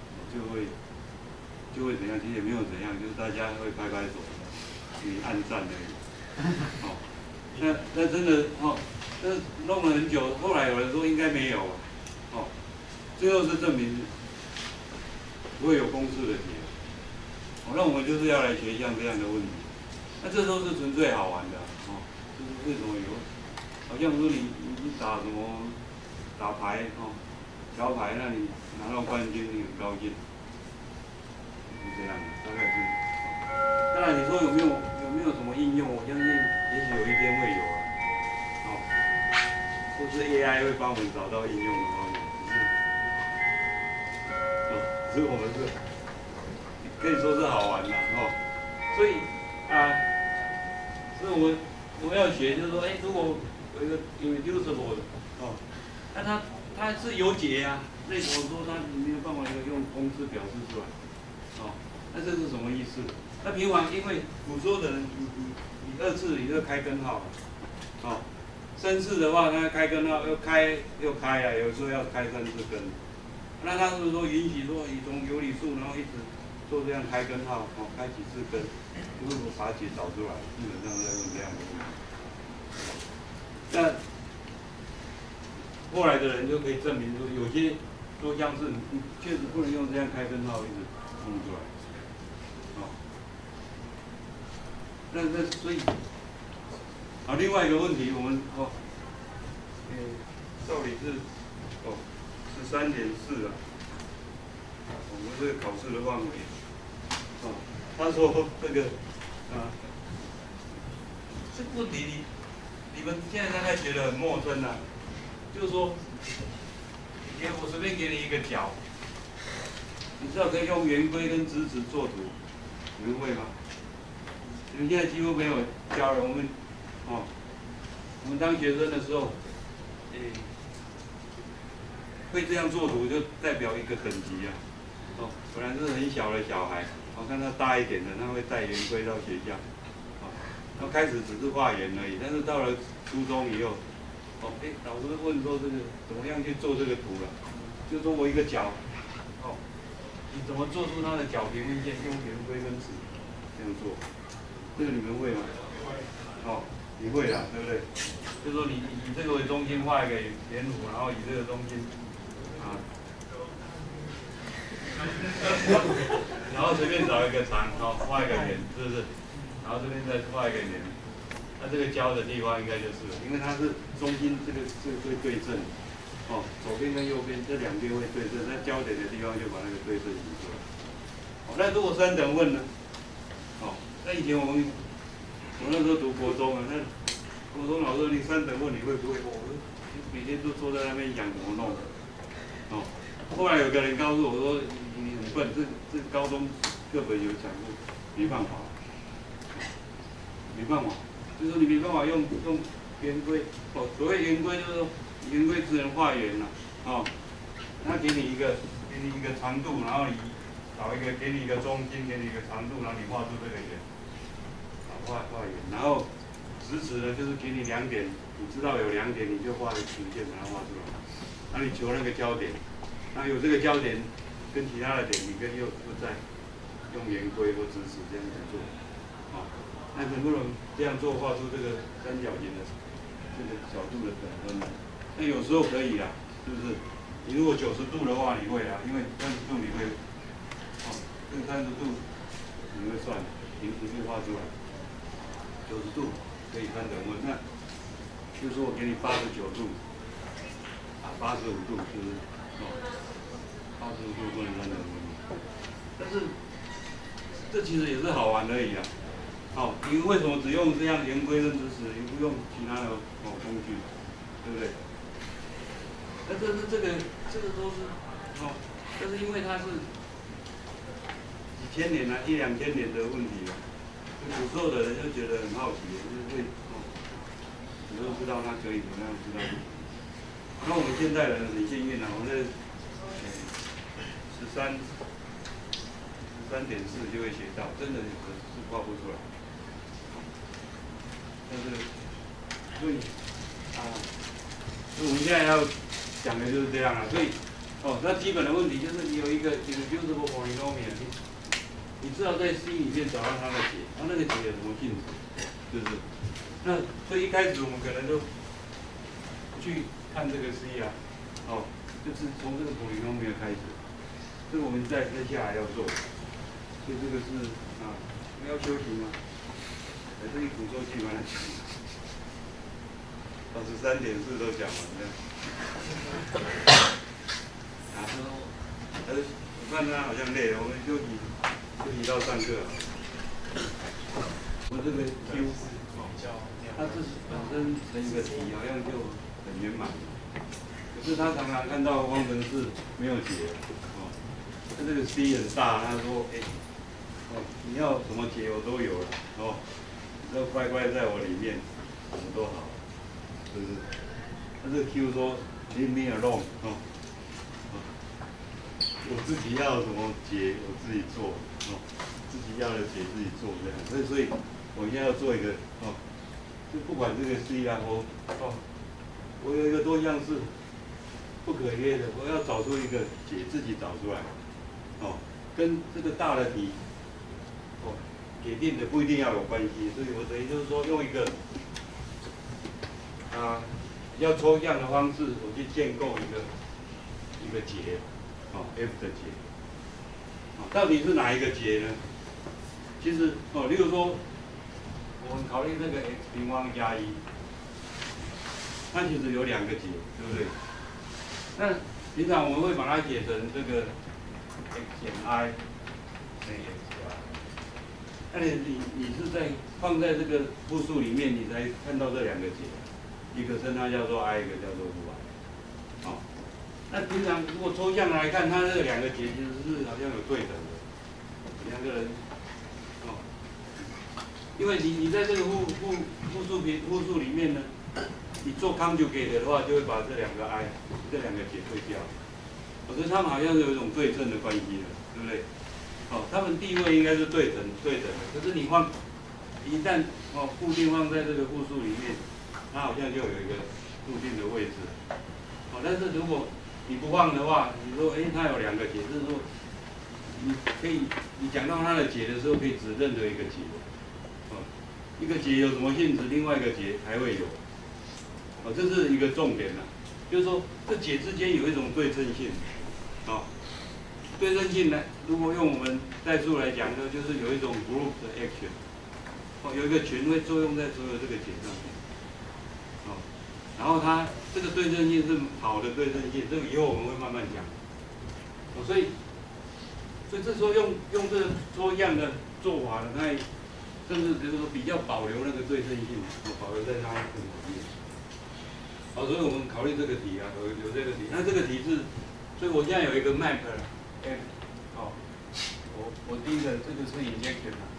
就会怎样？其实也没有怎样，就是大家会拍拍手，你按赞而已。那真的那弄了很久，后来有人说应该没有，最后是证明不会有公式的解。那我们就是要来学像这样的问题。那这都是纯粹好玩的，就是为什么有？好像说你打什么打牌桥牌，那你拿到冠军，你很高兴。这样，大概是。当然，你说有没有什么应用？我相信，也许有一天会有或是 AI 会帮我们找到应用的方面。只是我们是可以说是好玩的所以所以我们要学，就是说，如果有一个irreducible的那它是有解呀，那怎么说它没有办法用公式表示出来？那这是什么意思？那平常因为古时候的人，你2次你就开根号了，3次的话，它开根号又开啊，有时候要开3次根。那他是说允许说你从有理数，然后一直做这样开根号，开几次根，如果把解找出来，基本上在问这样的问题。那后来的人就可以证明说，有些多项式你确实不能用这样开根号一直弄出来。那所以，另外一个问题，我们到底是13.4啊，我们这个考试的范围，他说这个这个问题你们现在大概觉得很陌生啊，就是说，我随便给你一个角，你知道可以用圆规跟直尺作图，你们会吗？你们现在几乎没有教了，我们当学生的时候，会这样做图就代表一个等级啊。 哦，本来是很小的小孩，我看他大一点的，他会带圆规到学校。哦，他开始只是画圆而已，但是到了初中以后，哦，老师问说这个怎么样去做这个图了？就说我一个角，哦，你怎么做出它的角平面线？用圆规跟尺这样做，这个你们会吗？哦，你会啦，对不对？就说你以这个为中心画一个圆弧，然后以这个中心，啊。然后随便找一个长，好画一个圆，是不是？然后这边再画一个圆，那这个交的地方应该就是，因为它是中心这个会对称，哦，左边跟右边这两边会对称，那交点的地方就把那个对称写出来。哦，那如果三等问呢？哦，那以前我那时候读国中啊，那国中老师你三等问你会不会？我每天都坐在那边想怎么弄，哦。后来有个人告诉我说：“你很笨，这高中课本有讲过，没办法，没办法，就是说你没办法用圆规。哦，所谓圆规就是说圆规只能画圆了，哦，他给你一个长度，然后你找一个给你一个中心，给你一个长度，然后你画出这个圆，画圆，然后直尺呢就是给你2点，你知道有2点，你就画个直线把它画出来，然后你求那个交点。”那有这个焦点跟其他的点，你跟又在用圆规或直尺这样子做，啊，那能不能这样做画出这个三角形的这个角度的等分呢？那有时候可以啦，是不是？你如果90度的话，你会啦，因为30度你会，哦，这个30度你会算，你会画出来，90度可以三等分。那就是说我给你89度，啊，85度，是不是？哦，85度不能三等分，但是这其实也是好玩而已啦。好，你为什么只用这样圆规跟直尺，你不用其他的工具，对不对？那这都是哦，但是因为它是几千年啊，1、2千年的问题了，古时候的人就觉得很好奇，就是会你都不知道它可以怎么样，知道吗？那我们现代人很幸运啊，我们这13.4就会学到，真的是画不出来。但是，所以所以我们现在要讲的就是这样啊。所以，那基本的问题就是你有一个irreducible polynomial，你知道在 C 里面找到它的解，它那个解有什么性质，是不是？那所以一开始我们可能就去看这个 C 啊，就是从这个polynomial开始，这个我们接下来要做，所以这个是我们要休息吗？这一鼓作气嘛，13.4都讲完了。我看他好像累了，我们休息到上课。我这个 Q， 它自己本身成一个题，好像就很圆满。可是他常常看到方程式没有解，他这个 C 很大，他说，你要什么解我都有了，你都乖乖在我里面，什么都好，是不是？他这个 Q 说 Leave me alone，我自己要什么解我自己做，自己要的解自己做这样，所以我现在要做一个，就不管这个 C 啊，我有一个多项式。不可约的，我要找出一个解，自己找出来，跟这个大的题，给定的不一定要有关系，所以我等于就是说用一个比较抽象的方式，我去建构一个解，F 的解，到底是哪一个解呢？其实例如说，我们考虑这个 x 平方加1，它其实有2个解，对不对？那平常我们会把它写成这个 x 减 i 乘以 x 加 i。那你是在放在这个复数里面，你才看到这2个解，一个称它叫做 i， 一个叫做5i。那平常如果抽象来看，它这2个解其实是好像有对等的，2个人因为你在这个复数里面呢。你做 conjugate 的话，就会把这2个 i 这2个解对掉，所以它们好像是有一种对称的关系的，对对不对？哦，它们地位应该是对等的，可是你一旦固定放在这个复数里面，它好像就有一个固定的位置。哦，但是如果你不放的话，你说它有两个解，就是说你讲到它的解的时候，可以只认得一个解。哦，一个解有什么性质，另外一个解还会有。哦，这是一个重点呐，就是说这解之间有一种对称性。哦，对称性呢，如果用我们代数来讲呢，就是有一种 group 的 action。哦，有一个群会作用在所有这个解上面。哦，然后它这个对称性是好的对称性，这个以后我们会慢慢讲。哦，所以这时候用这个抽象的做法呢，它甚至就是说比较保留那个对称性，保留在它的里面。好，所以我们考虑这个题啊，有这个题。那这个题是，所以我现在有一个 map， 好，我第一个这个是 injection 啊，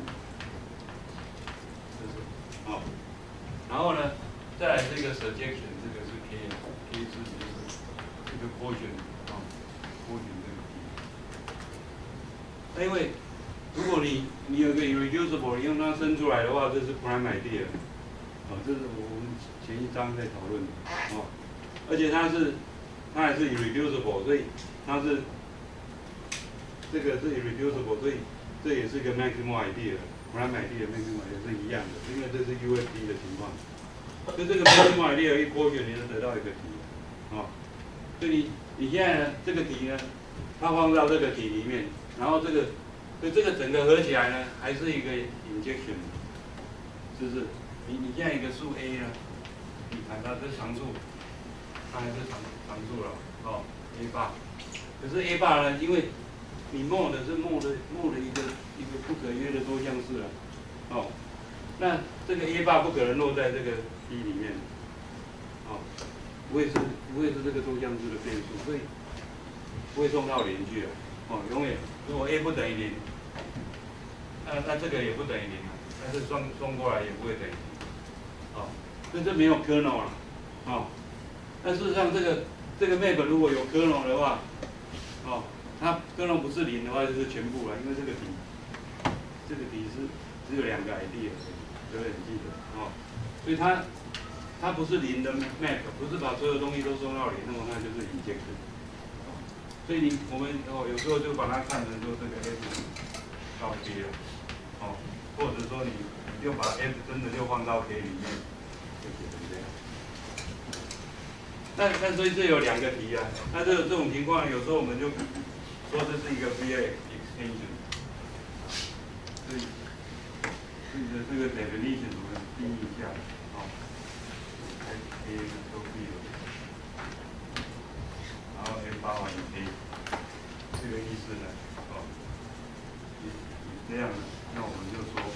这是好，然后呢，再来这个 surjection， 这个是 K 是这个 quotient 啊 ，quotient 这个题。那因为如果你有一个 irreducible， 你用它生出来的话，这是 prime idea。哦，这是我们前一章在讨论的哦，而且它还是 irreducible， 所以它是这个是 irreducible， 所以这也是一个 maximum idea，prime idea、maximum idea 是一样的，因为这是 UFT 的情况。就这个 maximum idea 一过去，你就得到一个题，哦，所以你现在呢这个题呢，它放到这个题里面，然后所以这个整个合起来呢，还是一个 injection， 是不是？你现在一个数 A 呢，你看它这常数，它还是常数了，哦 ，A bar。可是 A bar 呢，因为你 mod 是 mod 一个不可约的多项式了，哦，那这个 A bar 不可能落在这个 D 里面，哦，不会是这个多项式的变数，所以不会送到0去了，哦，永远如果 A 不等于0，那这个也不等于0了，但是送过来也不会等于0。哦，所以这没有 kernel 了，哦，但事实上这个 map 如果有 kernel 的话，哦，它 kernel 不是0的话就是全部了，因为这个题是只有2个 idea， 对不对？你记得哦，所以它不是0的 map， 不是把所有东西都送到0，那么那就是 injection。所以我们有时候就把它看成说这个 f 到 k 了，哦，或者说你就把 f 真的就放到 k 里面，就写成这样。那所以这有2个题啊，那这种情况有时候我们就说这是一个 via extension， 所以这个 definition 我们定义一下，哦 ，a 都 b 了，然后 f 8完 a， 这个意思呢，哦，这样呢，那我们就说。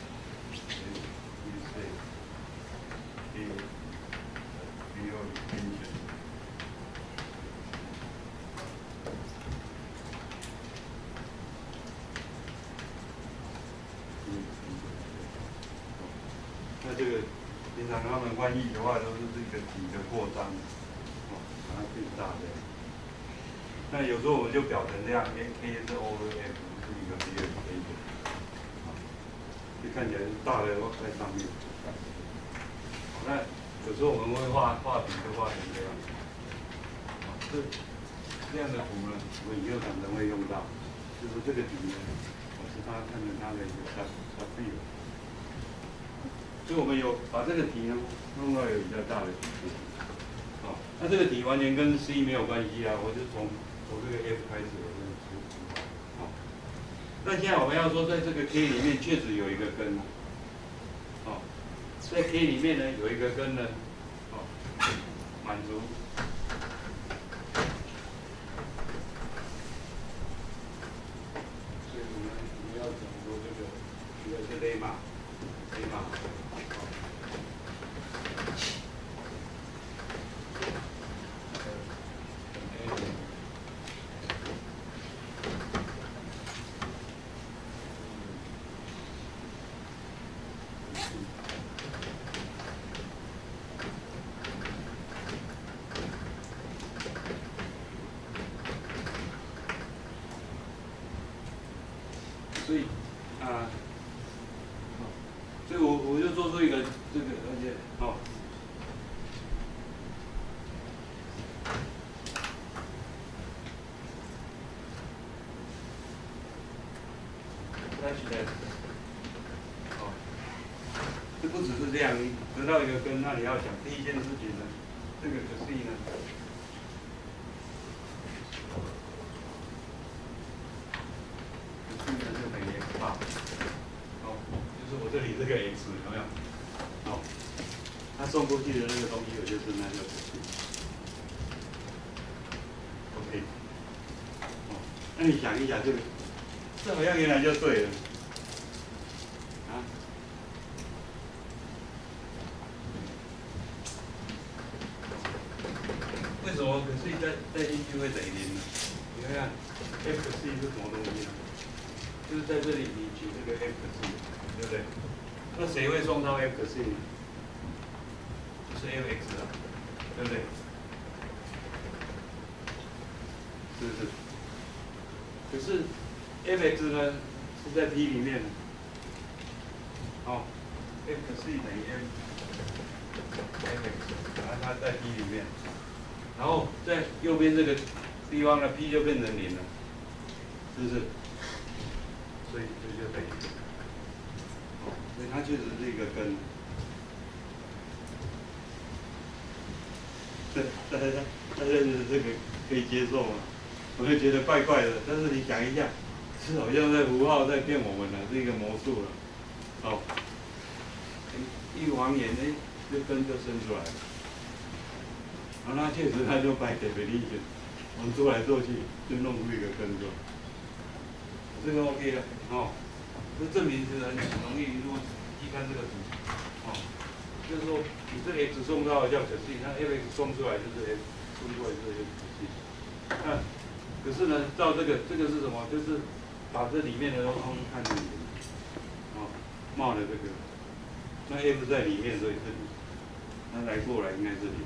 那这个平常他们翻译的话，都是这个题的扩张，哦，把它变大这样。那有时候我们就表成这样 ，K 是 over F 是一个 B 的 K 的，就看起来是大的在上面。那有时候我们会画笔就画成这样，这样的图呢，我们以后常常会用到，就是这个题呢，我是看成它的一个 subfield。所以我们有把这个题呢弄到有比较大的题目，哦，那这个题完全跟 C 没有关系啊，我就从这个 F 开始我就出，好，那现在我们要说在这个 K 里面确实有一个根，哦，在 K 里面呢有一个根呢，哦，满足。所以我们要讲说这个是 lemma。 所以所以我就做出一个这个，而且这不只是这样，得到一个根，那你要想第一件事情呢，这个可是呢，就等于 x 吧，就是我这里这个 x 有没有？它送过去的那个东西，我就是那个可是 OK， 那你想一想这好像原来就对了。为什么可是再进去会等于0呢？你看看 f 是一个什么东西呢？就是在这里你取这个 f 对不对？那谁会送到 f 呢？就是 f(x) 啊，对不对？是不是？可是 f(x) 呢是在 P 里面的，f 等于 f(x), 然后它在 P 里面。然后在右边这个地方呢 ，P 就变成0了，是不是？所以这就等于，所以它确实是一个根。大家认识这个可以接受吗？我就觉得怪怪的，但是你想一下，是好像在符号在骗我们了，是一个魔术了。一晃眼这根就生出来了。然后它确实，它就by definition， 我们做来做去就弄出一个根出来，这个 OK 了，这证明是很容易。如果一看这个图，就是说你这 x 送到叫可信，那 f(x) 送出来就是 f， 送出来就是 f 可信。可是呢，照这个是什么？就是把这里面的东西看成0，冒了这个，那 f 在里面，所以是0，那来过来应该是0。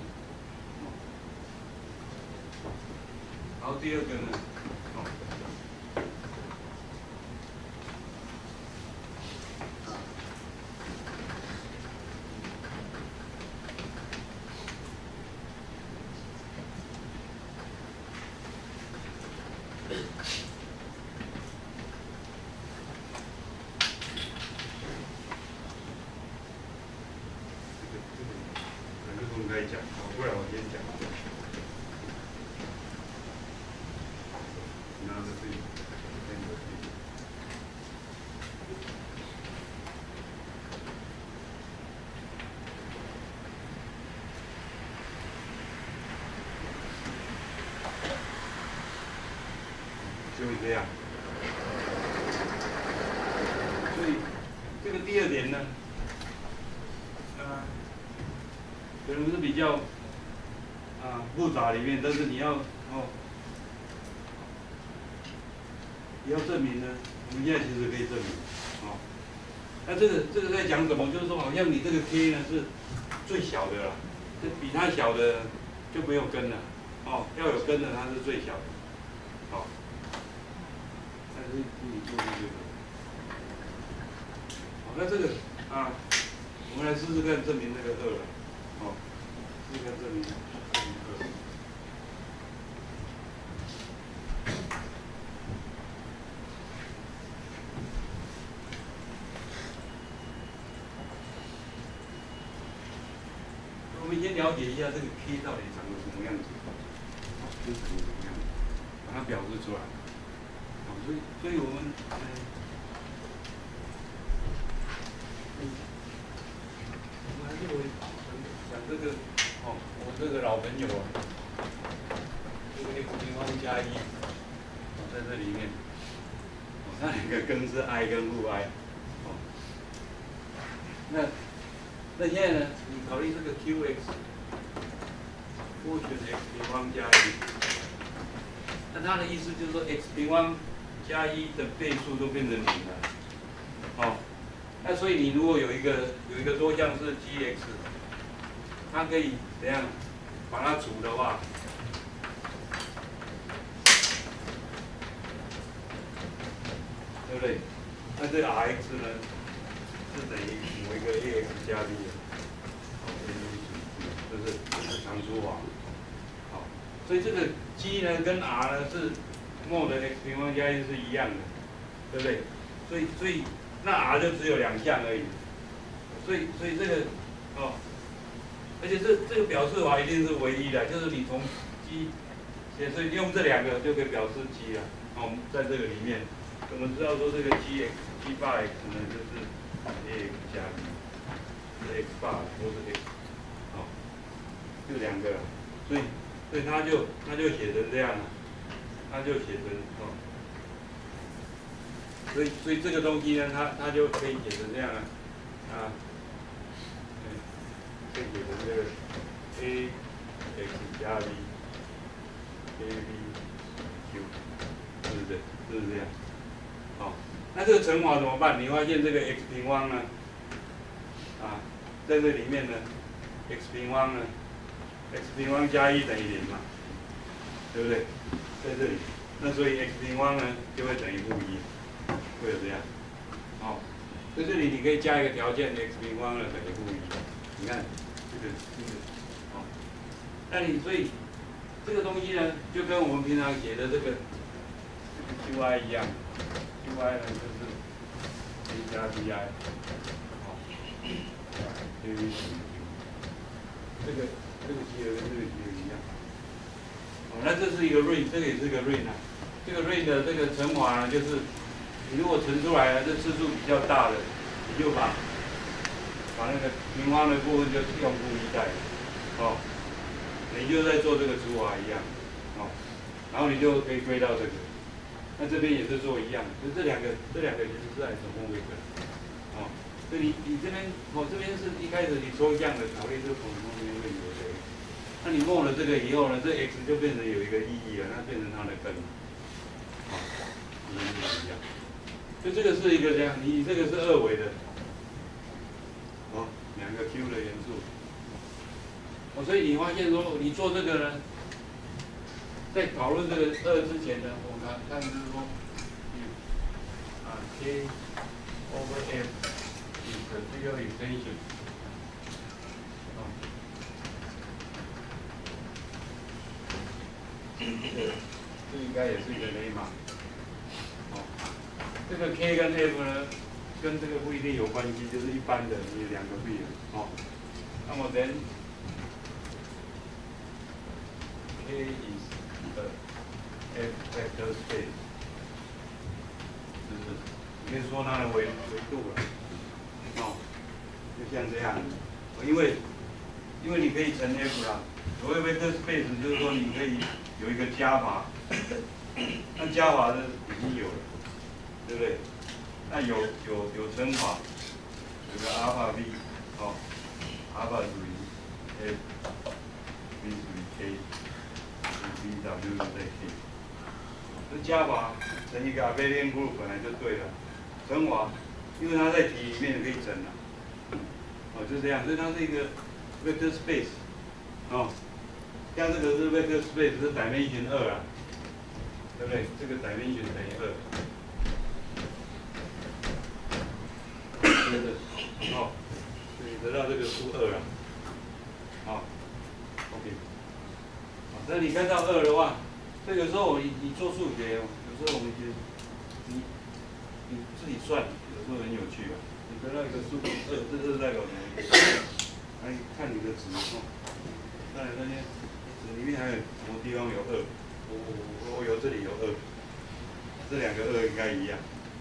然后第二个呢，这个分开讲，不然我先讲。就是这样，所以这个第二点呢，可能是比较复杂里面，但是你要证明呢，我们现在其实可以证明，那这个在讲什么？就是说，好像你这个 k 呢是最小的啦，这比它小的就没有根了，要有根的它是最小的，但是你做这个，那这个我们来试试看证明这个2了，试试看证明2。我们先了解一下这个 k 到底长得什么样子，长得什么样子，把它表示出来。所以我们还是讲这个我这个老朋友这个 x⁻1，在这里面，它两个根是 i 跟负 i，那现在呢，你考虑这个 qx， 复选 x⁻1，那它的意思就是说 x⁻1的倍数都变成0了，那所以你如果有一个多项是 gx， 它可以怎样把它除的话，对不对？ 那这个 Rx 呢是等于某一个 Ax 加 B 的，这是常数法。好，所以这个 G 呢跟 R 呢是 mod x 平方加1是一样的，对不对？所以那 R 就只有2项而已。所以这个而且这个表示法一定是唯一的，就是你从 G， 所以用这2个就可以表示 G 了。我们在这个里面，我们知道说这个 G bar x 呢就是 Ax 加 B， 是 x bar 或是 x， 就2个了。所以它就写成这样了，它就写成所以这个东西呢，它就可以写成这样了，可以写成这个 A x 加 B A B Q， 是不是？是不是这样？好，那这个乘法怎么办？你发现这个 x 平方呢，在这里面呢 ，x 平方呢 ，x 平方加1等于0嘛，对不对？在这里，那所以 x 平方呢就会等于负1，会有这样。好，在这里你可以加一个条件 ，x 平方呢等于负1。你看这个，好，那你所以这个东西呢，就跟我们平常写的这个 qi 一样 ，qi 呢就是 a 加 bi， 好 ，a b 这个结合跟这个结合一样。好，那这是一个 ring， 这个也是一个 ring 啊。这个 ring 的这个乘法呢，就是你如果乘出来了，这次数比较大的，你就把那个平方的部分就用负1代，你就在做这个除法一样，然后你就可以归到这个。那这边也是做一样，就这两个其实是来总共为根，所以你这边这边是一开始你抽象的考虑这个总共这边会有的，那你弄了这个以后呢，这 x 就变成有一个意义了，那变成它的根，一样。就这个是一个这样，你这个是2维的，2个 q 的元素。所以你发现说，你做这个呢，在讨论这个2之前呢，我们看就是说，k over f is the trivial extension， 这应该也是一个雷马，这个 k 跟 f 呢，跟这个不一定有关系，就是一般的，你2个币了，那么 then K is the F vector space， 就是你可以说它的维度了，就像这样，因为你可以乘 F 啦，所谓 vector space 就是说你可以有一个加法，那加法是已经有了，对不对？那有乘法，有个 alpha v， alpha 属于 f，v 属于 k。BW 在 K， 这加法乘一个 abelian group 本来就对了，乘法，因为它在题里面可以乘了，就这样，所以它是一个 vector space， 像这个是 vector space 是 dimension 2啊，对不对？这个 dimension 等于2，接着，所以得到这个数2了，OK。那你看到2的话，所以有时候你做数学，有时候我们觉得你自己算，有时候很有趣啊。你得到一个数2，这是代表什么？来看你的值当然那些值里面还有什么地方有2？我有这里有2，这2个2应该一样。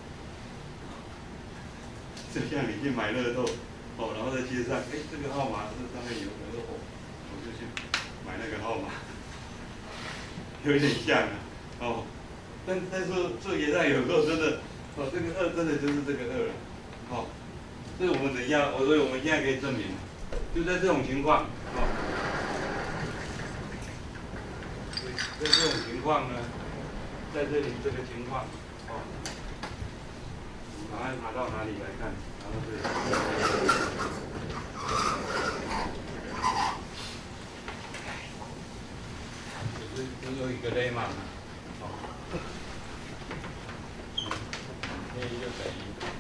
就像你去买乐透，然后在街上，这个号码这上面有，我就去买那个号码。有点像啊，但是数学上有时候真的，这个2真的就是这个2了，这我们等一下，所以我们现在可以证明，就在这种情况，在这种情况呢，在这里这个情况，我们把它拿到哪里来看？拿到这里。只有一个lemma嘛，A 就等于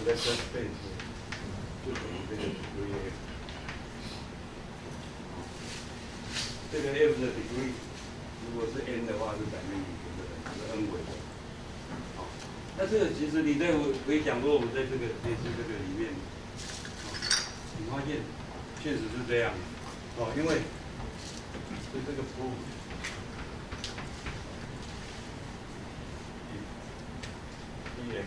vector space 就等于这个 degree f。这个 f 的 degree 如果是 n 的话，是dimension是 n 维的。好，那这个其实你在可以讲说，我们在这个类似这个里面，你发现确实是这样。哦，因为是这个 proof。dx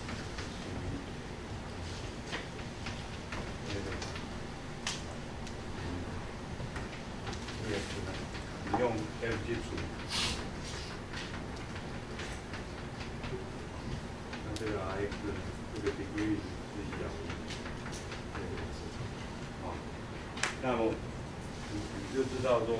你用 f 基础，那这个 rx 这个 degree 是一样的，好，那么你就知道说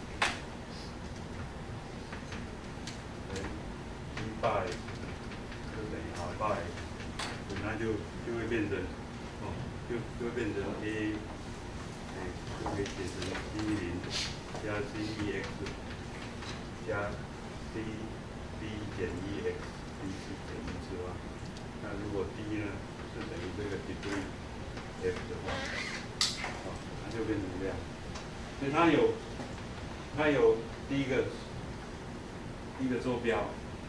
，1 by 就等于 r by， 那就会变成，就会变成 a， 就可以写成 c0加 c1x 加 cb 减 1x dc 减1之外，那如果 d 呢是等于这个 degree f 的话，它就变成这样。所以它有第一个坐标，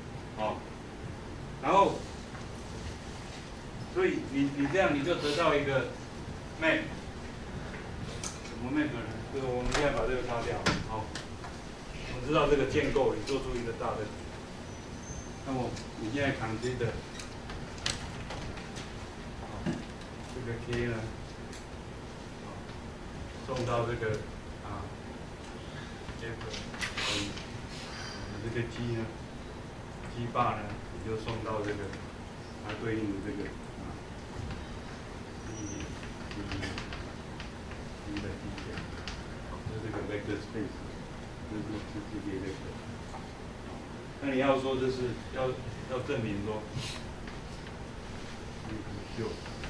然后，所以你这样你就得到一个 map， 什么 map 呢？就是我们现在把这个擦掉，好，我们知道这个建构，你做出一个大的，那么你现在consider，这个 k 呢，送到这个f， 这个 g 呢 ，g bar 呢，你就送到这个它对应的这个d 的 d 点。这个 vector space， 这是这个 vector。那你要说这是要证明说，就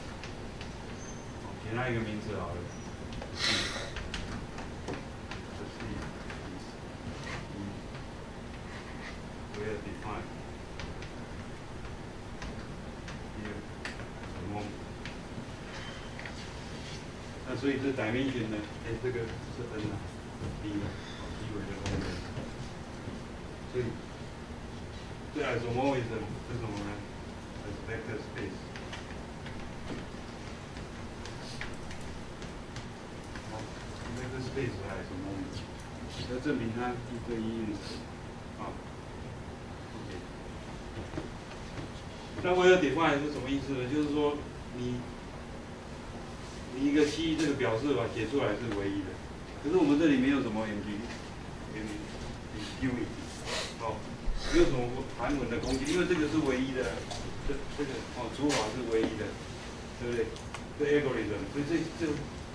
给它一个名字好了。这是where define here among。那所以这 dimension 呢？这个是 n 啊 ，d 啊，d 维的空间。所以这 isomorphism 是什么呢？是 vector space。vector space 是 isomorphism， 要证明它1对1映射。OK。那 where define 是什么意思呢？就是说你一个 c 这个表示法写出来是唯一的，可是我们这里没有什么 ambiguity， 没有什么含混的空间，因为这个是唯一的，这个除法是唯一的，对不对？这 algorithm， 所以这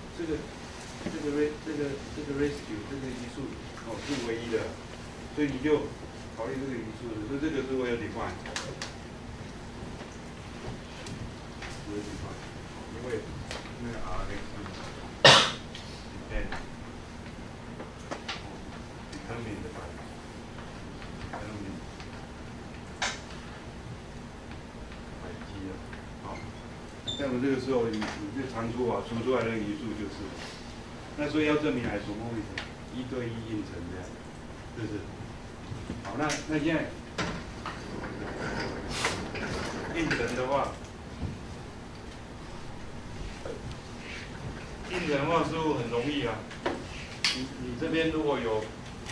个 rescue 这个移数是唯一的，所以你就考虑这个移数的，所以这个是为了 define， 因为那个 rx depend determine 的 determine by t 啊，那么这个时候你这常出啊，除出来的移数就是，那所以要证明isomorphism 1对1映成这样，是不是？好，那现在映成的话。映成的话似乎很容易啊，你这边如果有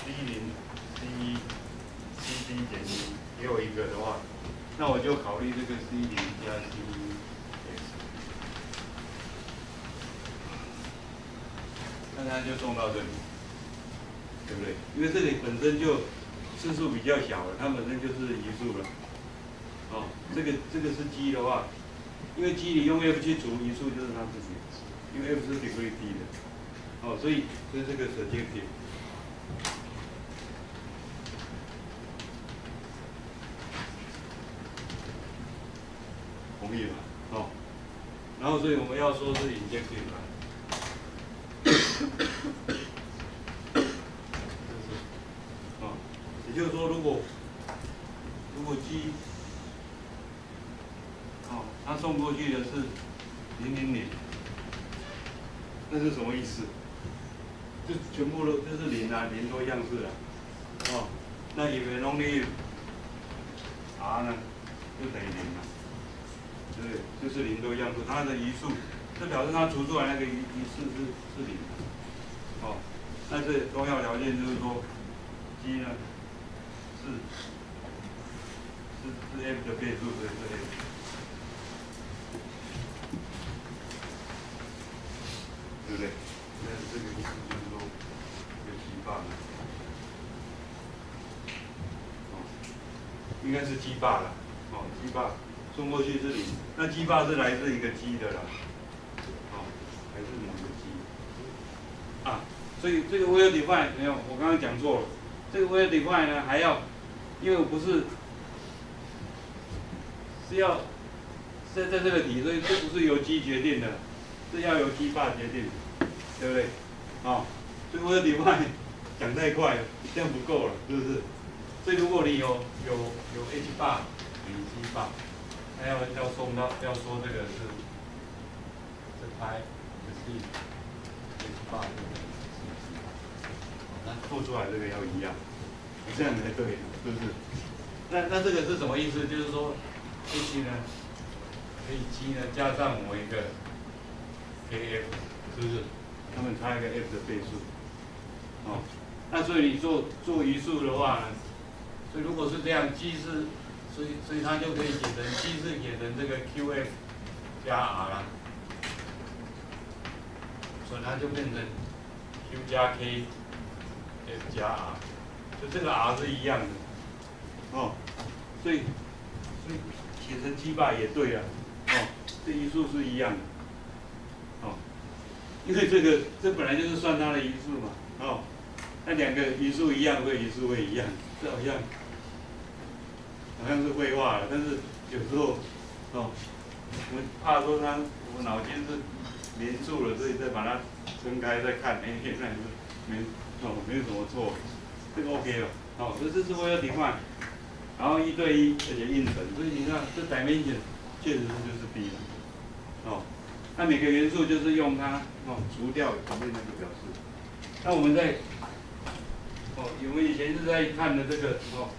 c0、c1、cd 减1，也有一个的话，那我就考虑这个 c0加 c1x， 那它就送到这里，对不对？因为这里本身就次数比较小了，它本身就是移数了。这个是 g 的话，因为 g 你用 f 去除，移数就是它自己。因为 f 是 degree d 的，所以这个 surjective， 同意吗？然后所以我们要说是 injective 也就是说如果 g 哦，他送过去的是000，那是什么意思？就全部都就是零啊，零多样式啊。哦，那以为only r 呢，就等于0了，对不对？就是零多样式，它的余数，这表示它除出来那个余式是0。哦，那这重要条件就是说 ，g 呢是 f 的倍数，所以是 f。对不对？那这个意思就是说有G bar了，哦，应该是G bar了，哦，G bar送过去是0，那G bar是来自一个G的啦，哦，还是某个G，啊，所以这个 well define 没有，我刚刚讲错了，这个 well define 呢还要，因为我不是要在这个题，所以这不是由G决定的。是要由G bar决定，对不对？哦，所以我的define讲太快了，这样不够了，是不是？所以如果你有H bar 等于G bar，那要说这个是派是 H bar 那做出来这个要一样，这样才对，是不是？那这个是什么意思？就是说 H 呢，可以 G 呢加上某一个。kf 是不是？他们差一个 f 的倍数，哦，那所以你做余数的话呢，所以如果是这样 ，g 是，所以它就可以写成 g 是写成这个 qf 加 r 啦，所以它就变成 q 加 k f 加 r， 就这个 r 是一样的，哦，所以写成G bar也对啊，哦，这余数是一样的。因为这本来就是算它的余数嘛，哦，那两个余数一样，余数会一样，这好像是废话了，但是有时候，哦，我们怕说我脑筋是连数了，所以再把它分开再看，哎，原来是没有什么错，这个 OK 了，哦，这是为了define，然后1对1，而且映层，所以你看这 dimension 确实就是 B 了，哦。那每个元素就是用它除掉旁边那个表示。那我们在我们以前是在看的这个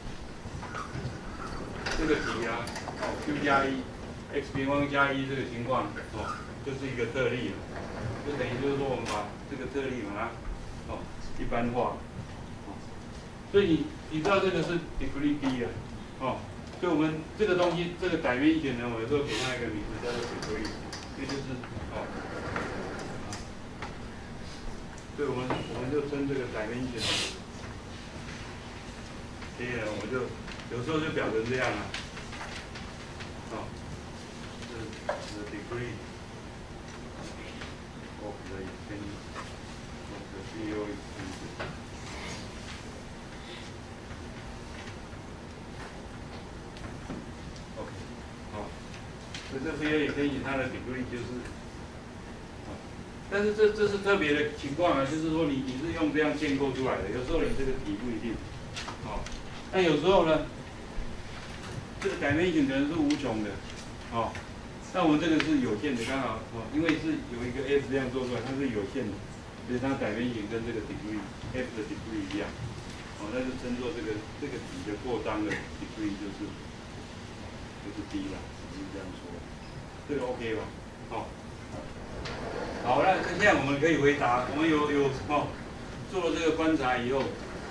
这个题啊，q 加1 x 平方加1这个情况就是一个特例了，就等于就是说我们把这个特例把它一般化，所以你知道这个是 degree B 啊，所以我们这个东西这个dimension呢，我有时候给它一个名字叫做 degree。这就是所以我们就称这个dimension，所以呢，我们就有时候就表成这样啊，是 degree of the extent of the zero extension。OK， 好。所以这边也可以，它的 degree 就是，但是这是特别的情况啊，就是说你是用这样建构出来的，有时候你这个题不一定，但有时候呢，这个 dimension 可能是无穷的，但我们这个是有限的，刚好因为是有一个 f 这样做出来，它是有限的，所以它 dimension 跟这个 degree f 的 degree 一样，那就称作这个题的扩张的 degree 就是 D 了。这样说，这个 OK 吧？好，那现在我们可以回答，我们有做了这个观察以后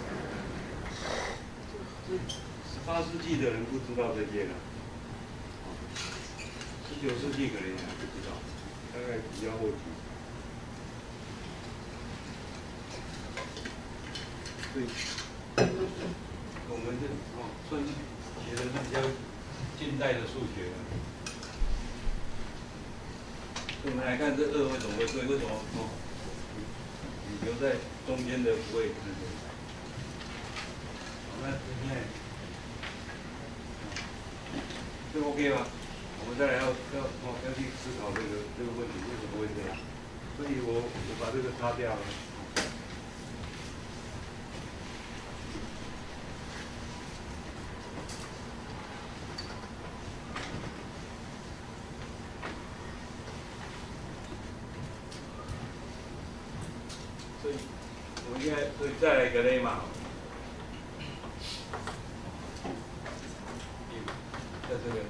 ，18世纪的人不知道这些了，19世纪可能还不知道，大概比较后期。所以，我们这算是学的是比较近代的数学了。我们来看这2为什么会对？为什么你留在中间的不会那个？那现在这个 OK 吧？我们再来要去思考这个问题为什么会这样？所以我把这个擦掉了。 所以再来一个 lemma， 在这个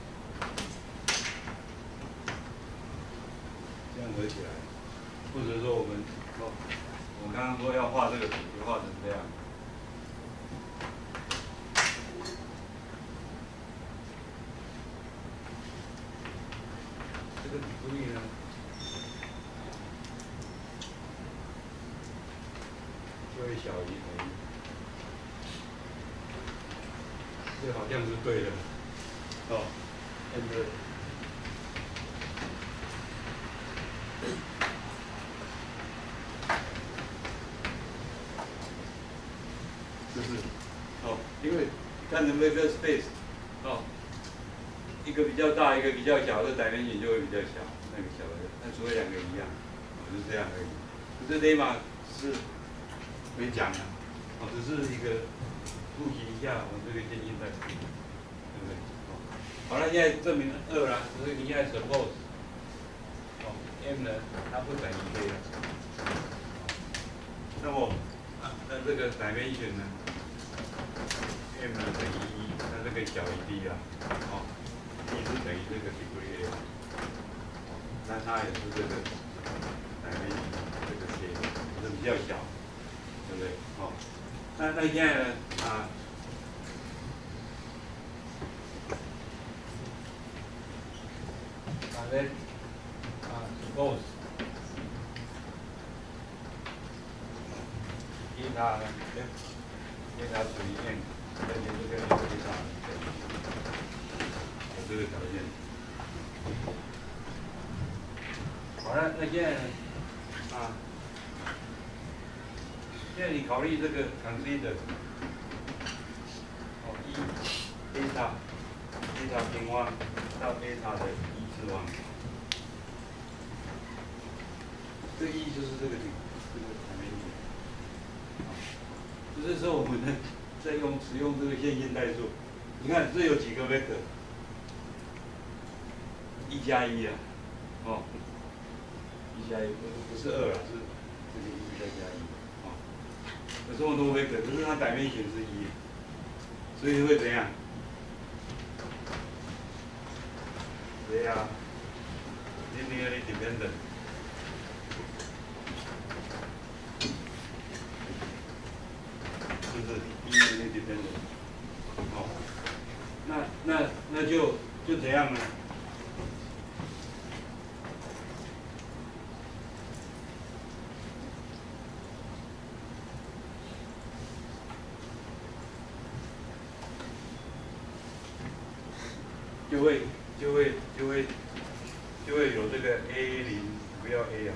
这样合起来，或者说我们刚刚说要画这个图，就画成这样。这个比例呢，就会小于等于，这好像是对的。哦，enter。就是哦，因为看成 vector space， 哦，一个比较大，一个比较小，这dimension就会比较小，那个小的，那除非两个一样，就是这样而已。可是 lemma 是没讲啊，哦，只是一个复习一下我们这个线性代数，对不对？哦，好了，现在证明2了，所以你现在 suppose， 哦 ，m 呢它不等于 k 了，那么那这个 dimension 呢？ m 呢等于1，那这个小于 d 啊，哦 ，d 是等于这个 degree a， 那它也是这个 dimension 这个 k， 是比较小，对不对？哦，那现在呢suppose 一它呢 f 它除以 n。 而且这个有非常有这个条件。好了，那现在呢？现在你考虑这个 consider， 哦，beta 平方到 beta 的1次方，这个就是这个还没理。这时候我们呢？ 再使用这个线性代数，你看这有几个 vector， 1加1啊，哦，1加1不是2啊，是这个1再加1，哦，有这么多 vector， 可是它dimension是1，所以会怎样？对呀 ，linearly dependent。 就是 linearly dependent， 哦，那就怎样呢？就会有这个 A0， 不要 A 啊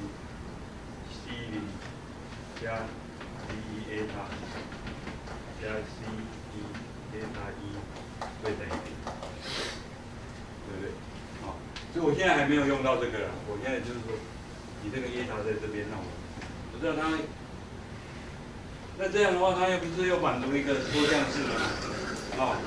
，C0 加 D1 A 塔。 加 C 1 beta 1会等于0，对不对？好，所以我现在还没有用到这个了。我现在就是说，你这个 A 塔在这边，那我知道它，那这样的话，它又不是又满足一个多项式了吗？哦。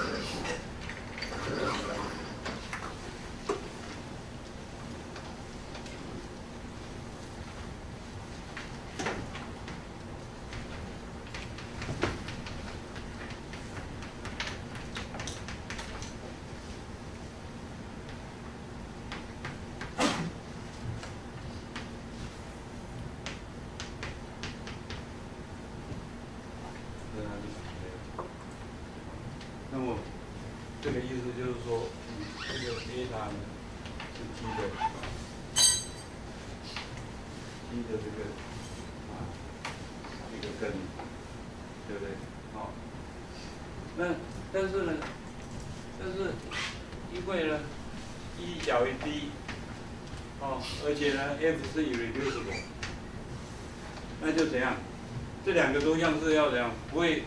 那么这个意思就是说，这个 A 塔呢是G的这个一个根，对不对？好，那但是因为呢 E 小于 D， 哦，而且呢 F 是 irreducible， 那就怎样？这两个多项式要怎样？不会。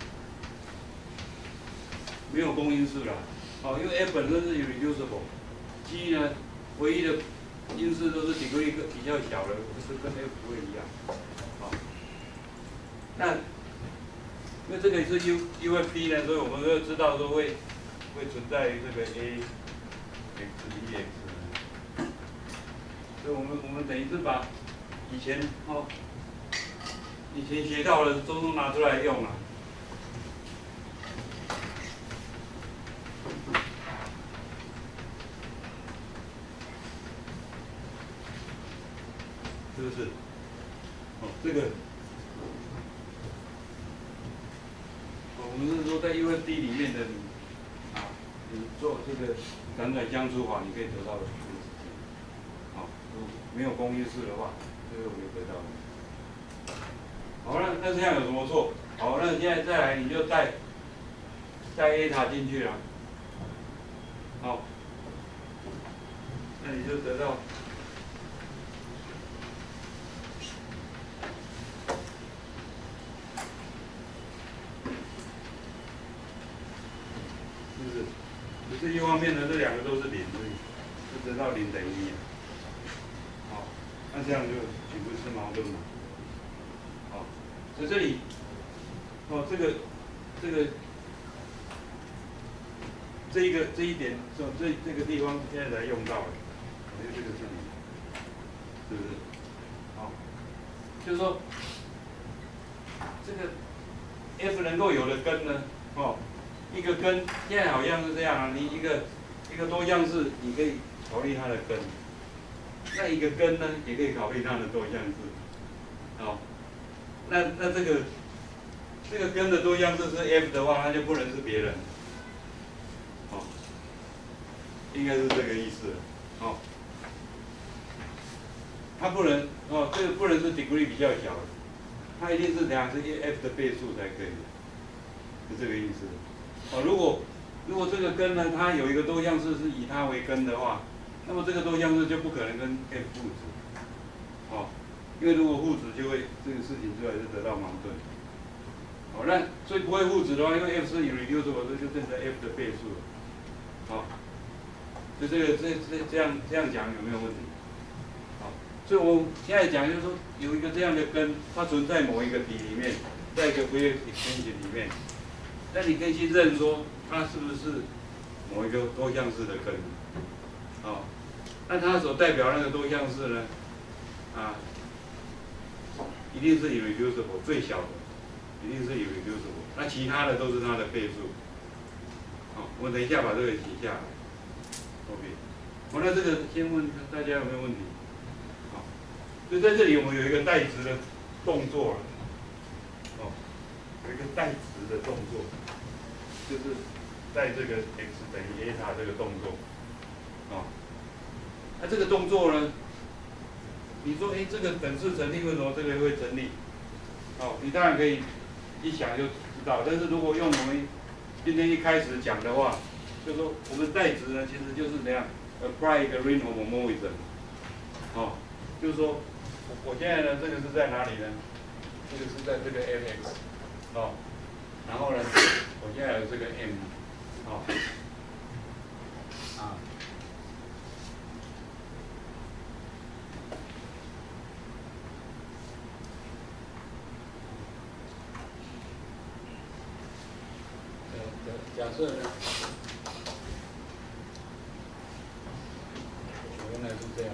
没有公因数了，哦，因为 F 本身是 irreducible，G 呢，唯一的因式都是degree比较小的，不是跟 F 不会一样，哦，那因为这个是 UFD 呢，所以我们就知道说会存在于这个 A x B x， 所以我们等于是把以前以前学到的都拿出来用啊。是不是？哦，这个，我们是说在 UFD 里面的你，啊，你做这个短短相除法，你可以得到的这个时间。好，如果没有公因式的话，这个我就得到了。好，那这样有什么错？好，那现在再来，你就带 A 塔进去了。好，那你就得到。是不是？只是一方面呢，这两个都是零，所以就得到0等于1。好，那这样就岂不是矛盾嘛？好，在这里，哦，这一点，这个地方现在才用到了，因为这个是零，是不是？好，就是说，这个 f 能够有的根呢，哦。一个根现在好像是这样啊，你一个多项式，你可以考虑它的根。那一个根呢，也可以考虑它的多项式。好，那这个根的多项式是 f 的话，它就不能是别人。好，应该是这个意思。好，它不能这个不能是 degree 比较小的，它一定是怎样是 f 的倍数才可以，是这个意思。如果这个根呢，它有一个多项式是以它为根的话，那么这个多项式就不可能跟 f 互质，因为如果互质就会这个事情出来就得到矛盾，那所以不会互质的话，因为 f 是 irreducible， 这就变成 f 的倍数了，所以这样讲有没有问题？所以我现在讲就是说有一个这样的根，它存在某一个底里面，在一个 Fourier extension 里面。那你可以去认说它是不是某一个多项式的根，那它所代表那个多项式呢，一定是 irreducible 最小的，一定是 irreducible， 那其他的都是它的倍数。好，我等一下把这个写下来 ，OK。那这个先问大家有没有问题？好，所以在这里我们有一个代值的动作了，有一个代值的动作。就是在这个 x 等于 a 塔这个动作，那这个动作呢，你说这个等式成立，为什么这个会成立？你当然可以一想就知道，但是如果用我们今天一开始讲的话，就是说我们代值呢，其实就是怎样 apply 一个 ring homomorphism，就是说我现在呢，这个是在哪里呢？这个是在这个 f(x), 然后呢，我现在有这个 m， 假设呢，我原来是这样，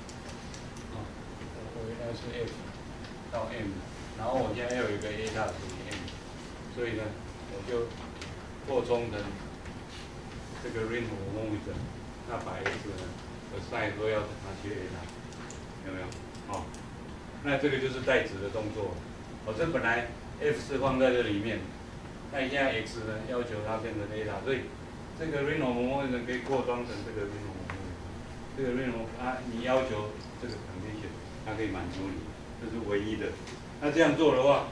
我原来是 f 到 m， 然后我现在又有一个 a 大等于 m， 所以呢，我就扩充成这个 ring homomorphism， 那把 x 呢，assign 说要拿去 a 大，有没有？那这个就是代值的动作。这本来 f 是放在这里面。那现在 x 呢，要求它变成 a 塔，所以这个 ring homomorphism 可以扩装成这个 ring homomorphism， 这个 ring homomorphism 你要求这个 condition， 它可以满足你，这是唯一的。那这样做的话，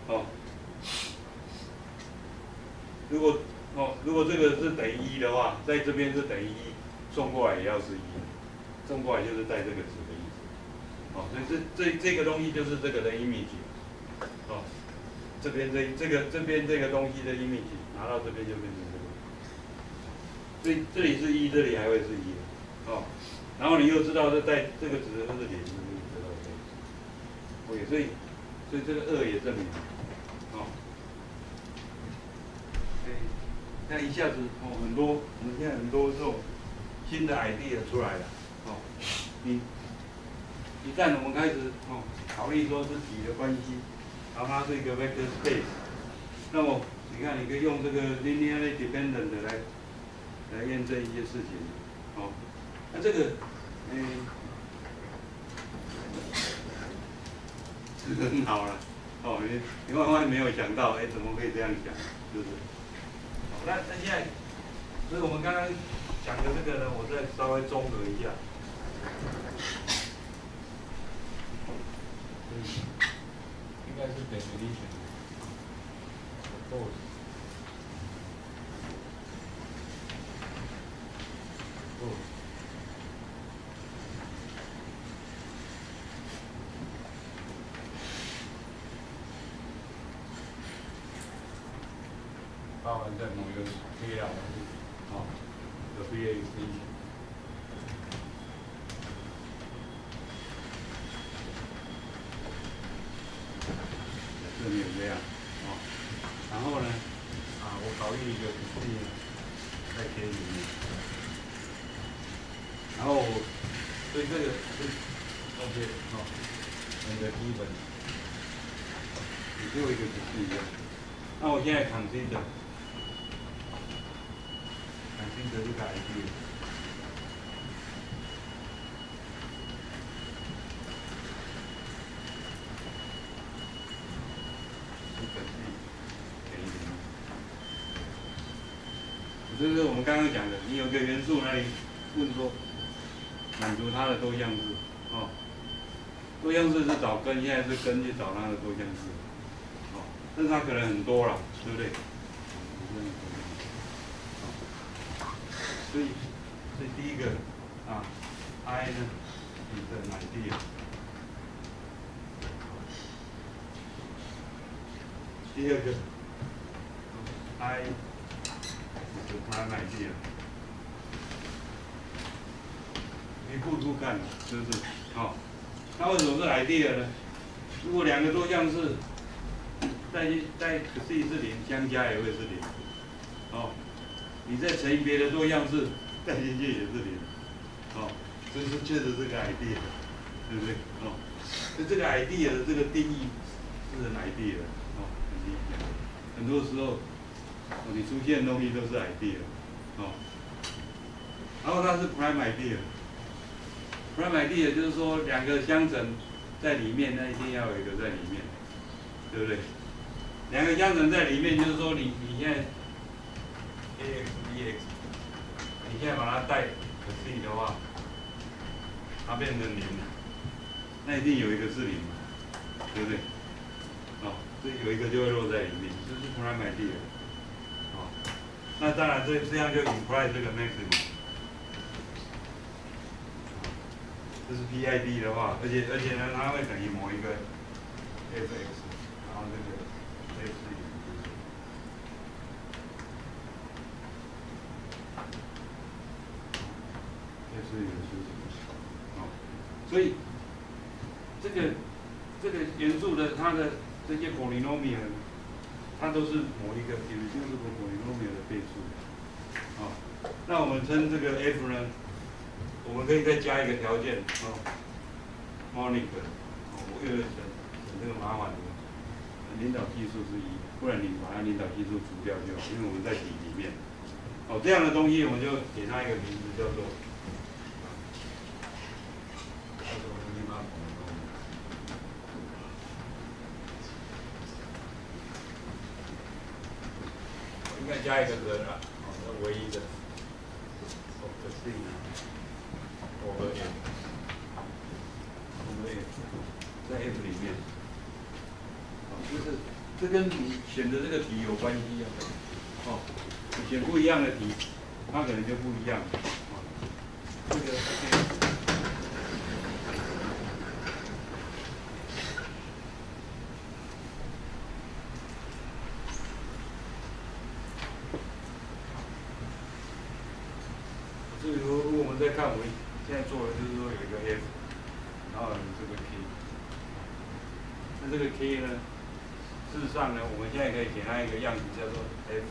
如果这个是等于1的话，在这边是等于1，送过来也要是1，送过来就是带这个值的意思。所以这个东西就是这个的 image， 这边这个东西的 image 拿到这边就变成这个，所以这里是1，这里还会是1的，然后你又知道这在这个值它是0，就知道这个，所以这个2也证明了，那一下子很多，我们现在很多这种新的 idea 出来了，一旦我们开始考虑说是体的关系。 然后它是一个 vector space。那么你看，你可以用这个 linearly dependent 来验证一些事情。哦，那这个，这个很好了。哦，你万万没有想到，怎么可以这样讲，是不是？好，那现在，所以我们刚刚讲的这个呢，我再稍微综合一下。应该是 definition propose包含在某一个 K 啊，好，有 BAC。这里有这样，然后呢，我考虑一个比例在 K 里面，然后所以这个是 OK， 你的基本，你最后一个比例。那我现在consider这个 idea。这是我们刚刚讲的，你有个元素那里问说满足它的多项式，多项式是找根，现在是根去找它的多项式，但是它可能很多了，对不对？所以第一个I 呢，你的买地。第二个 I 是prime idea， 你估估看，是不是？那为什么是 idea 呢？如果两个多项式在 C 是零，相加也会是零。你再乘以别的多项式，带进去也是零。所以说确实是个 idea， 对不对？所以这个 idea 的这个定义是很 idea 的。很多时候，你出现的东西都是 idea， 然后它是 prime idea。prime idea 就是说两个相乘在里面，那一定要有一个在里面，对不对？两个相乘在里面，就是说你现在 ax bx， 你现在把它带 c 的话，它变成零了，那一定有一个是零嘛，对不对？所以有一个就会落在里面，这是 prime idea。那当然这样就 imply 这个 maximum。这是 PID 的话，而且呢，它会等于某一个 fx， 然后这个 f 是0。f 是0是什么？所以这个元素的它的这些 polynomial， 它都是某一个 irreducible polynomial 的倍数。那我们称这个 f 呢，我们可以再加一个条件monic， 我又省这个麻烦了。领导系数是1，不然你把它领导系数除掉就好，因为我们在底里面。这样的东西我们就给它一个名字叫做。应该加一个人啊，那唯一的。的 C over F， 在 F 里面，就是这跟你选的这个题有关系你选不一样的题，它可能就不一样。这个 所以说，如果我们再看我们现在做的，就是说有一个 F， 然后有这个 K， 那这个 K 呢，事实上呢，我们现在可以给它一个样子叫做 F，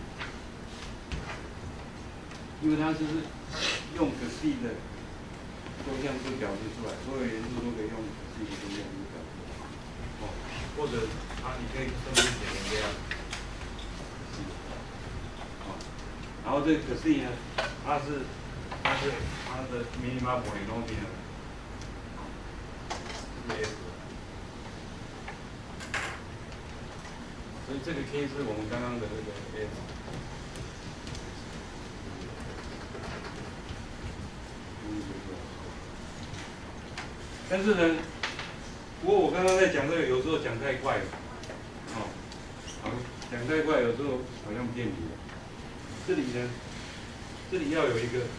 因为它就是用个 C 的多项式表示出来，所有元素都可以用这个多项式表示。哦，或者你可以甚至写成这样。哦，然后这个 C 呢，它的 minima polynomial 是 F。所以这个 K 是我们刚刚的那个 F。但是呢，不过我刚刚在讲这个，有时候讲太快了，哦，好，讲太快，有时候好像偏离了。这里呢，这里要有一个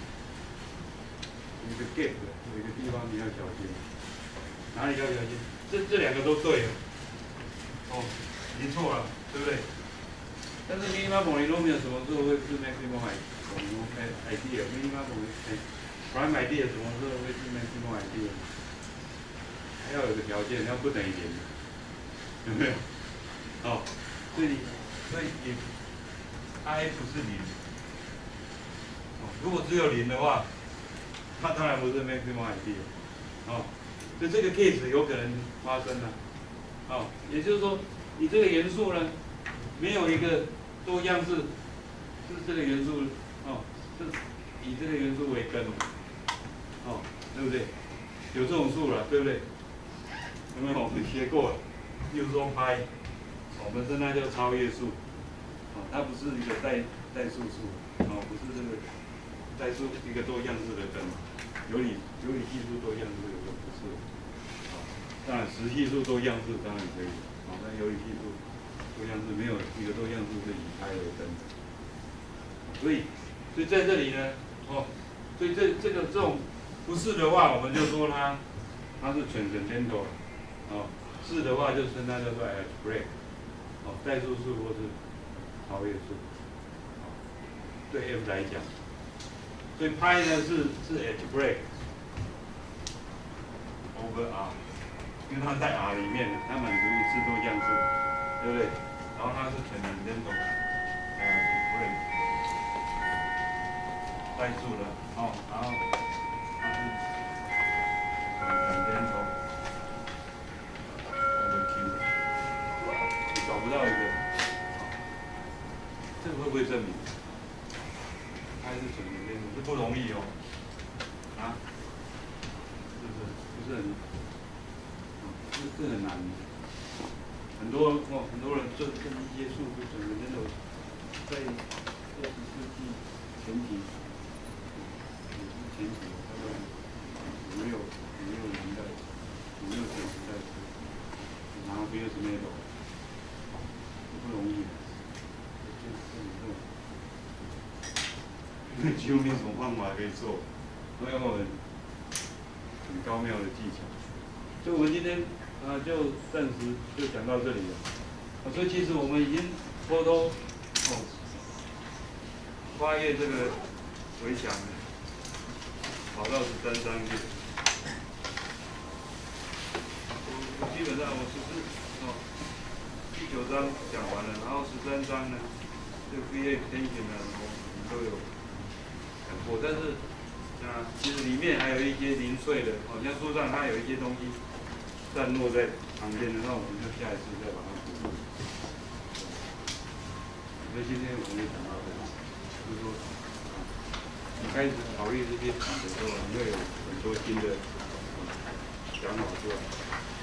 gap， 有一个地方你要小心，哪里要小心？这两个都对了，哦，已经错了，对不对？但是 minima polynomial 什么时候会是 maximum idea？minima prime idea 什么时候会是 maximum idea？要有个条件，要不等于零，有没有？哦，所以你 if 是零，哦，如果只有零的话，那当然不是 maximum idea，哦，所以这个 case 有可能发生了，哦，也就是说，你这个元素呢，没有一个多样式是这个元素，哦，是以这个元素为根，哦，对不对？有这种数了，对不对？有没有？我们学过了，例如说派，我们称它叫超越数，哦，它不是一个代数数，哦，不是这个代数一个多样式的根，有理系数多样式有的不是，哦，当然实系数多样式当然可以，哦，但有理系数多样式没有一个多样式是以派为根的，所以在这里呢，哦，所以这种不是的话，我们就说它是transcendental。哦，是的话就称它叫做 algebraic， 哦，代数数或是超越数，哦，对 F 来讲，所以派呢是 algebraic over R， 因为它在 R 里面，它满足一次多样式，对不对？然后它是transcendental algebraic 代数的，哦，然后它是transcendental。找不到一个，这个会不会证明？还是准确证明？这不容易哦，啊，是不是？不是很，这很难。很多人证一些数不准的那种，在20世纪前期，大概5、6年代，5、6岁时代，然后BS medal。不容易，因为几乎没有什么方法可以做，都要很高妙的技巧。所以我们今天就暂时就讲到这里了。所以其实我们已经偷偷跨越这个围墙，跑到13章去。基本上我19章讲完了，然后13章呢，这个 free extension 呢，我们都有讲过，但是其实里面还有一些零碎的，好像书上它有一些东西散落在旁边的，那我们就下一次再把它补。所以今天我们就讲到这里，就是说，你开始考虑这些题的时候，你会有很多新的想法出来。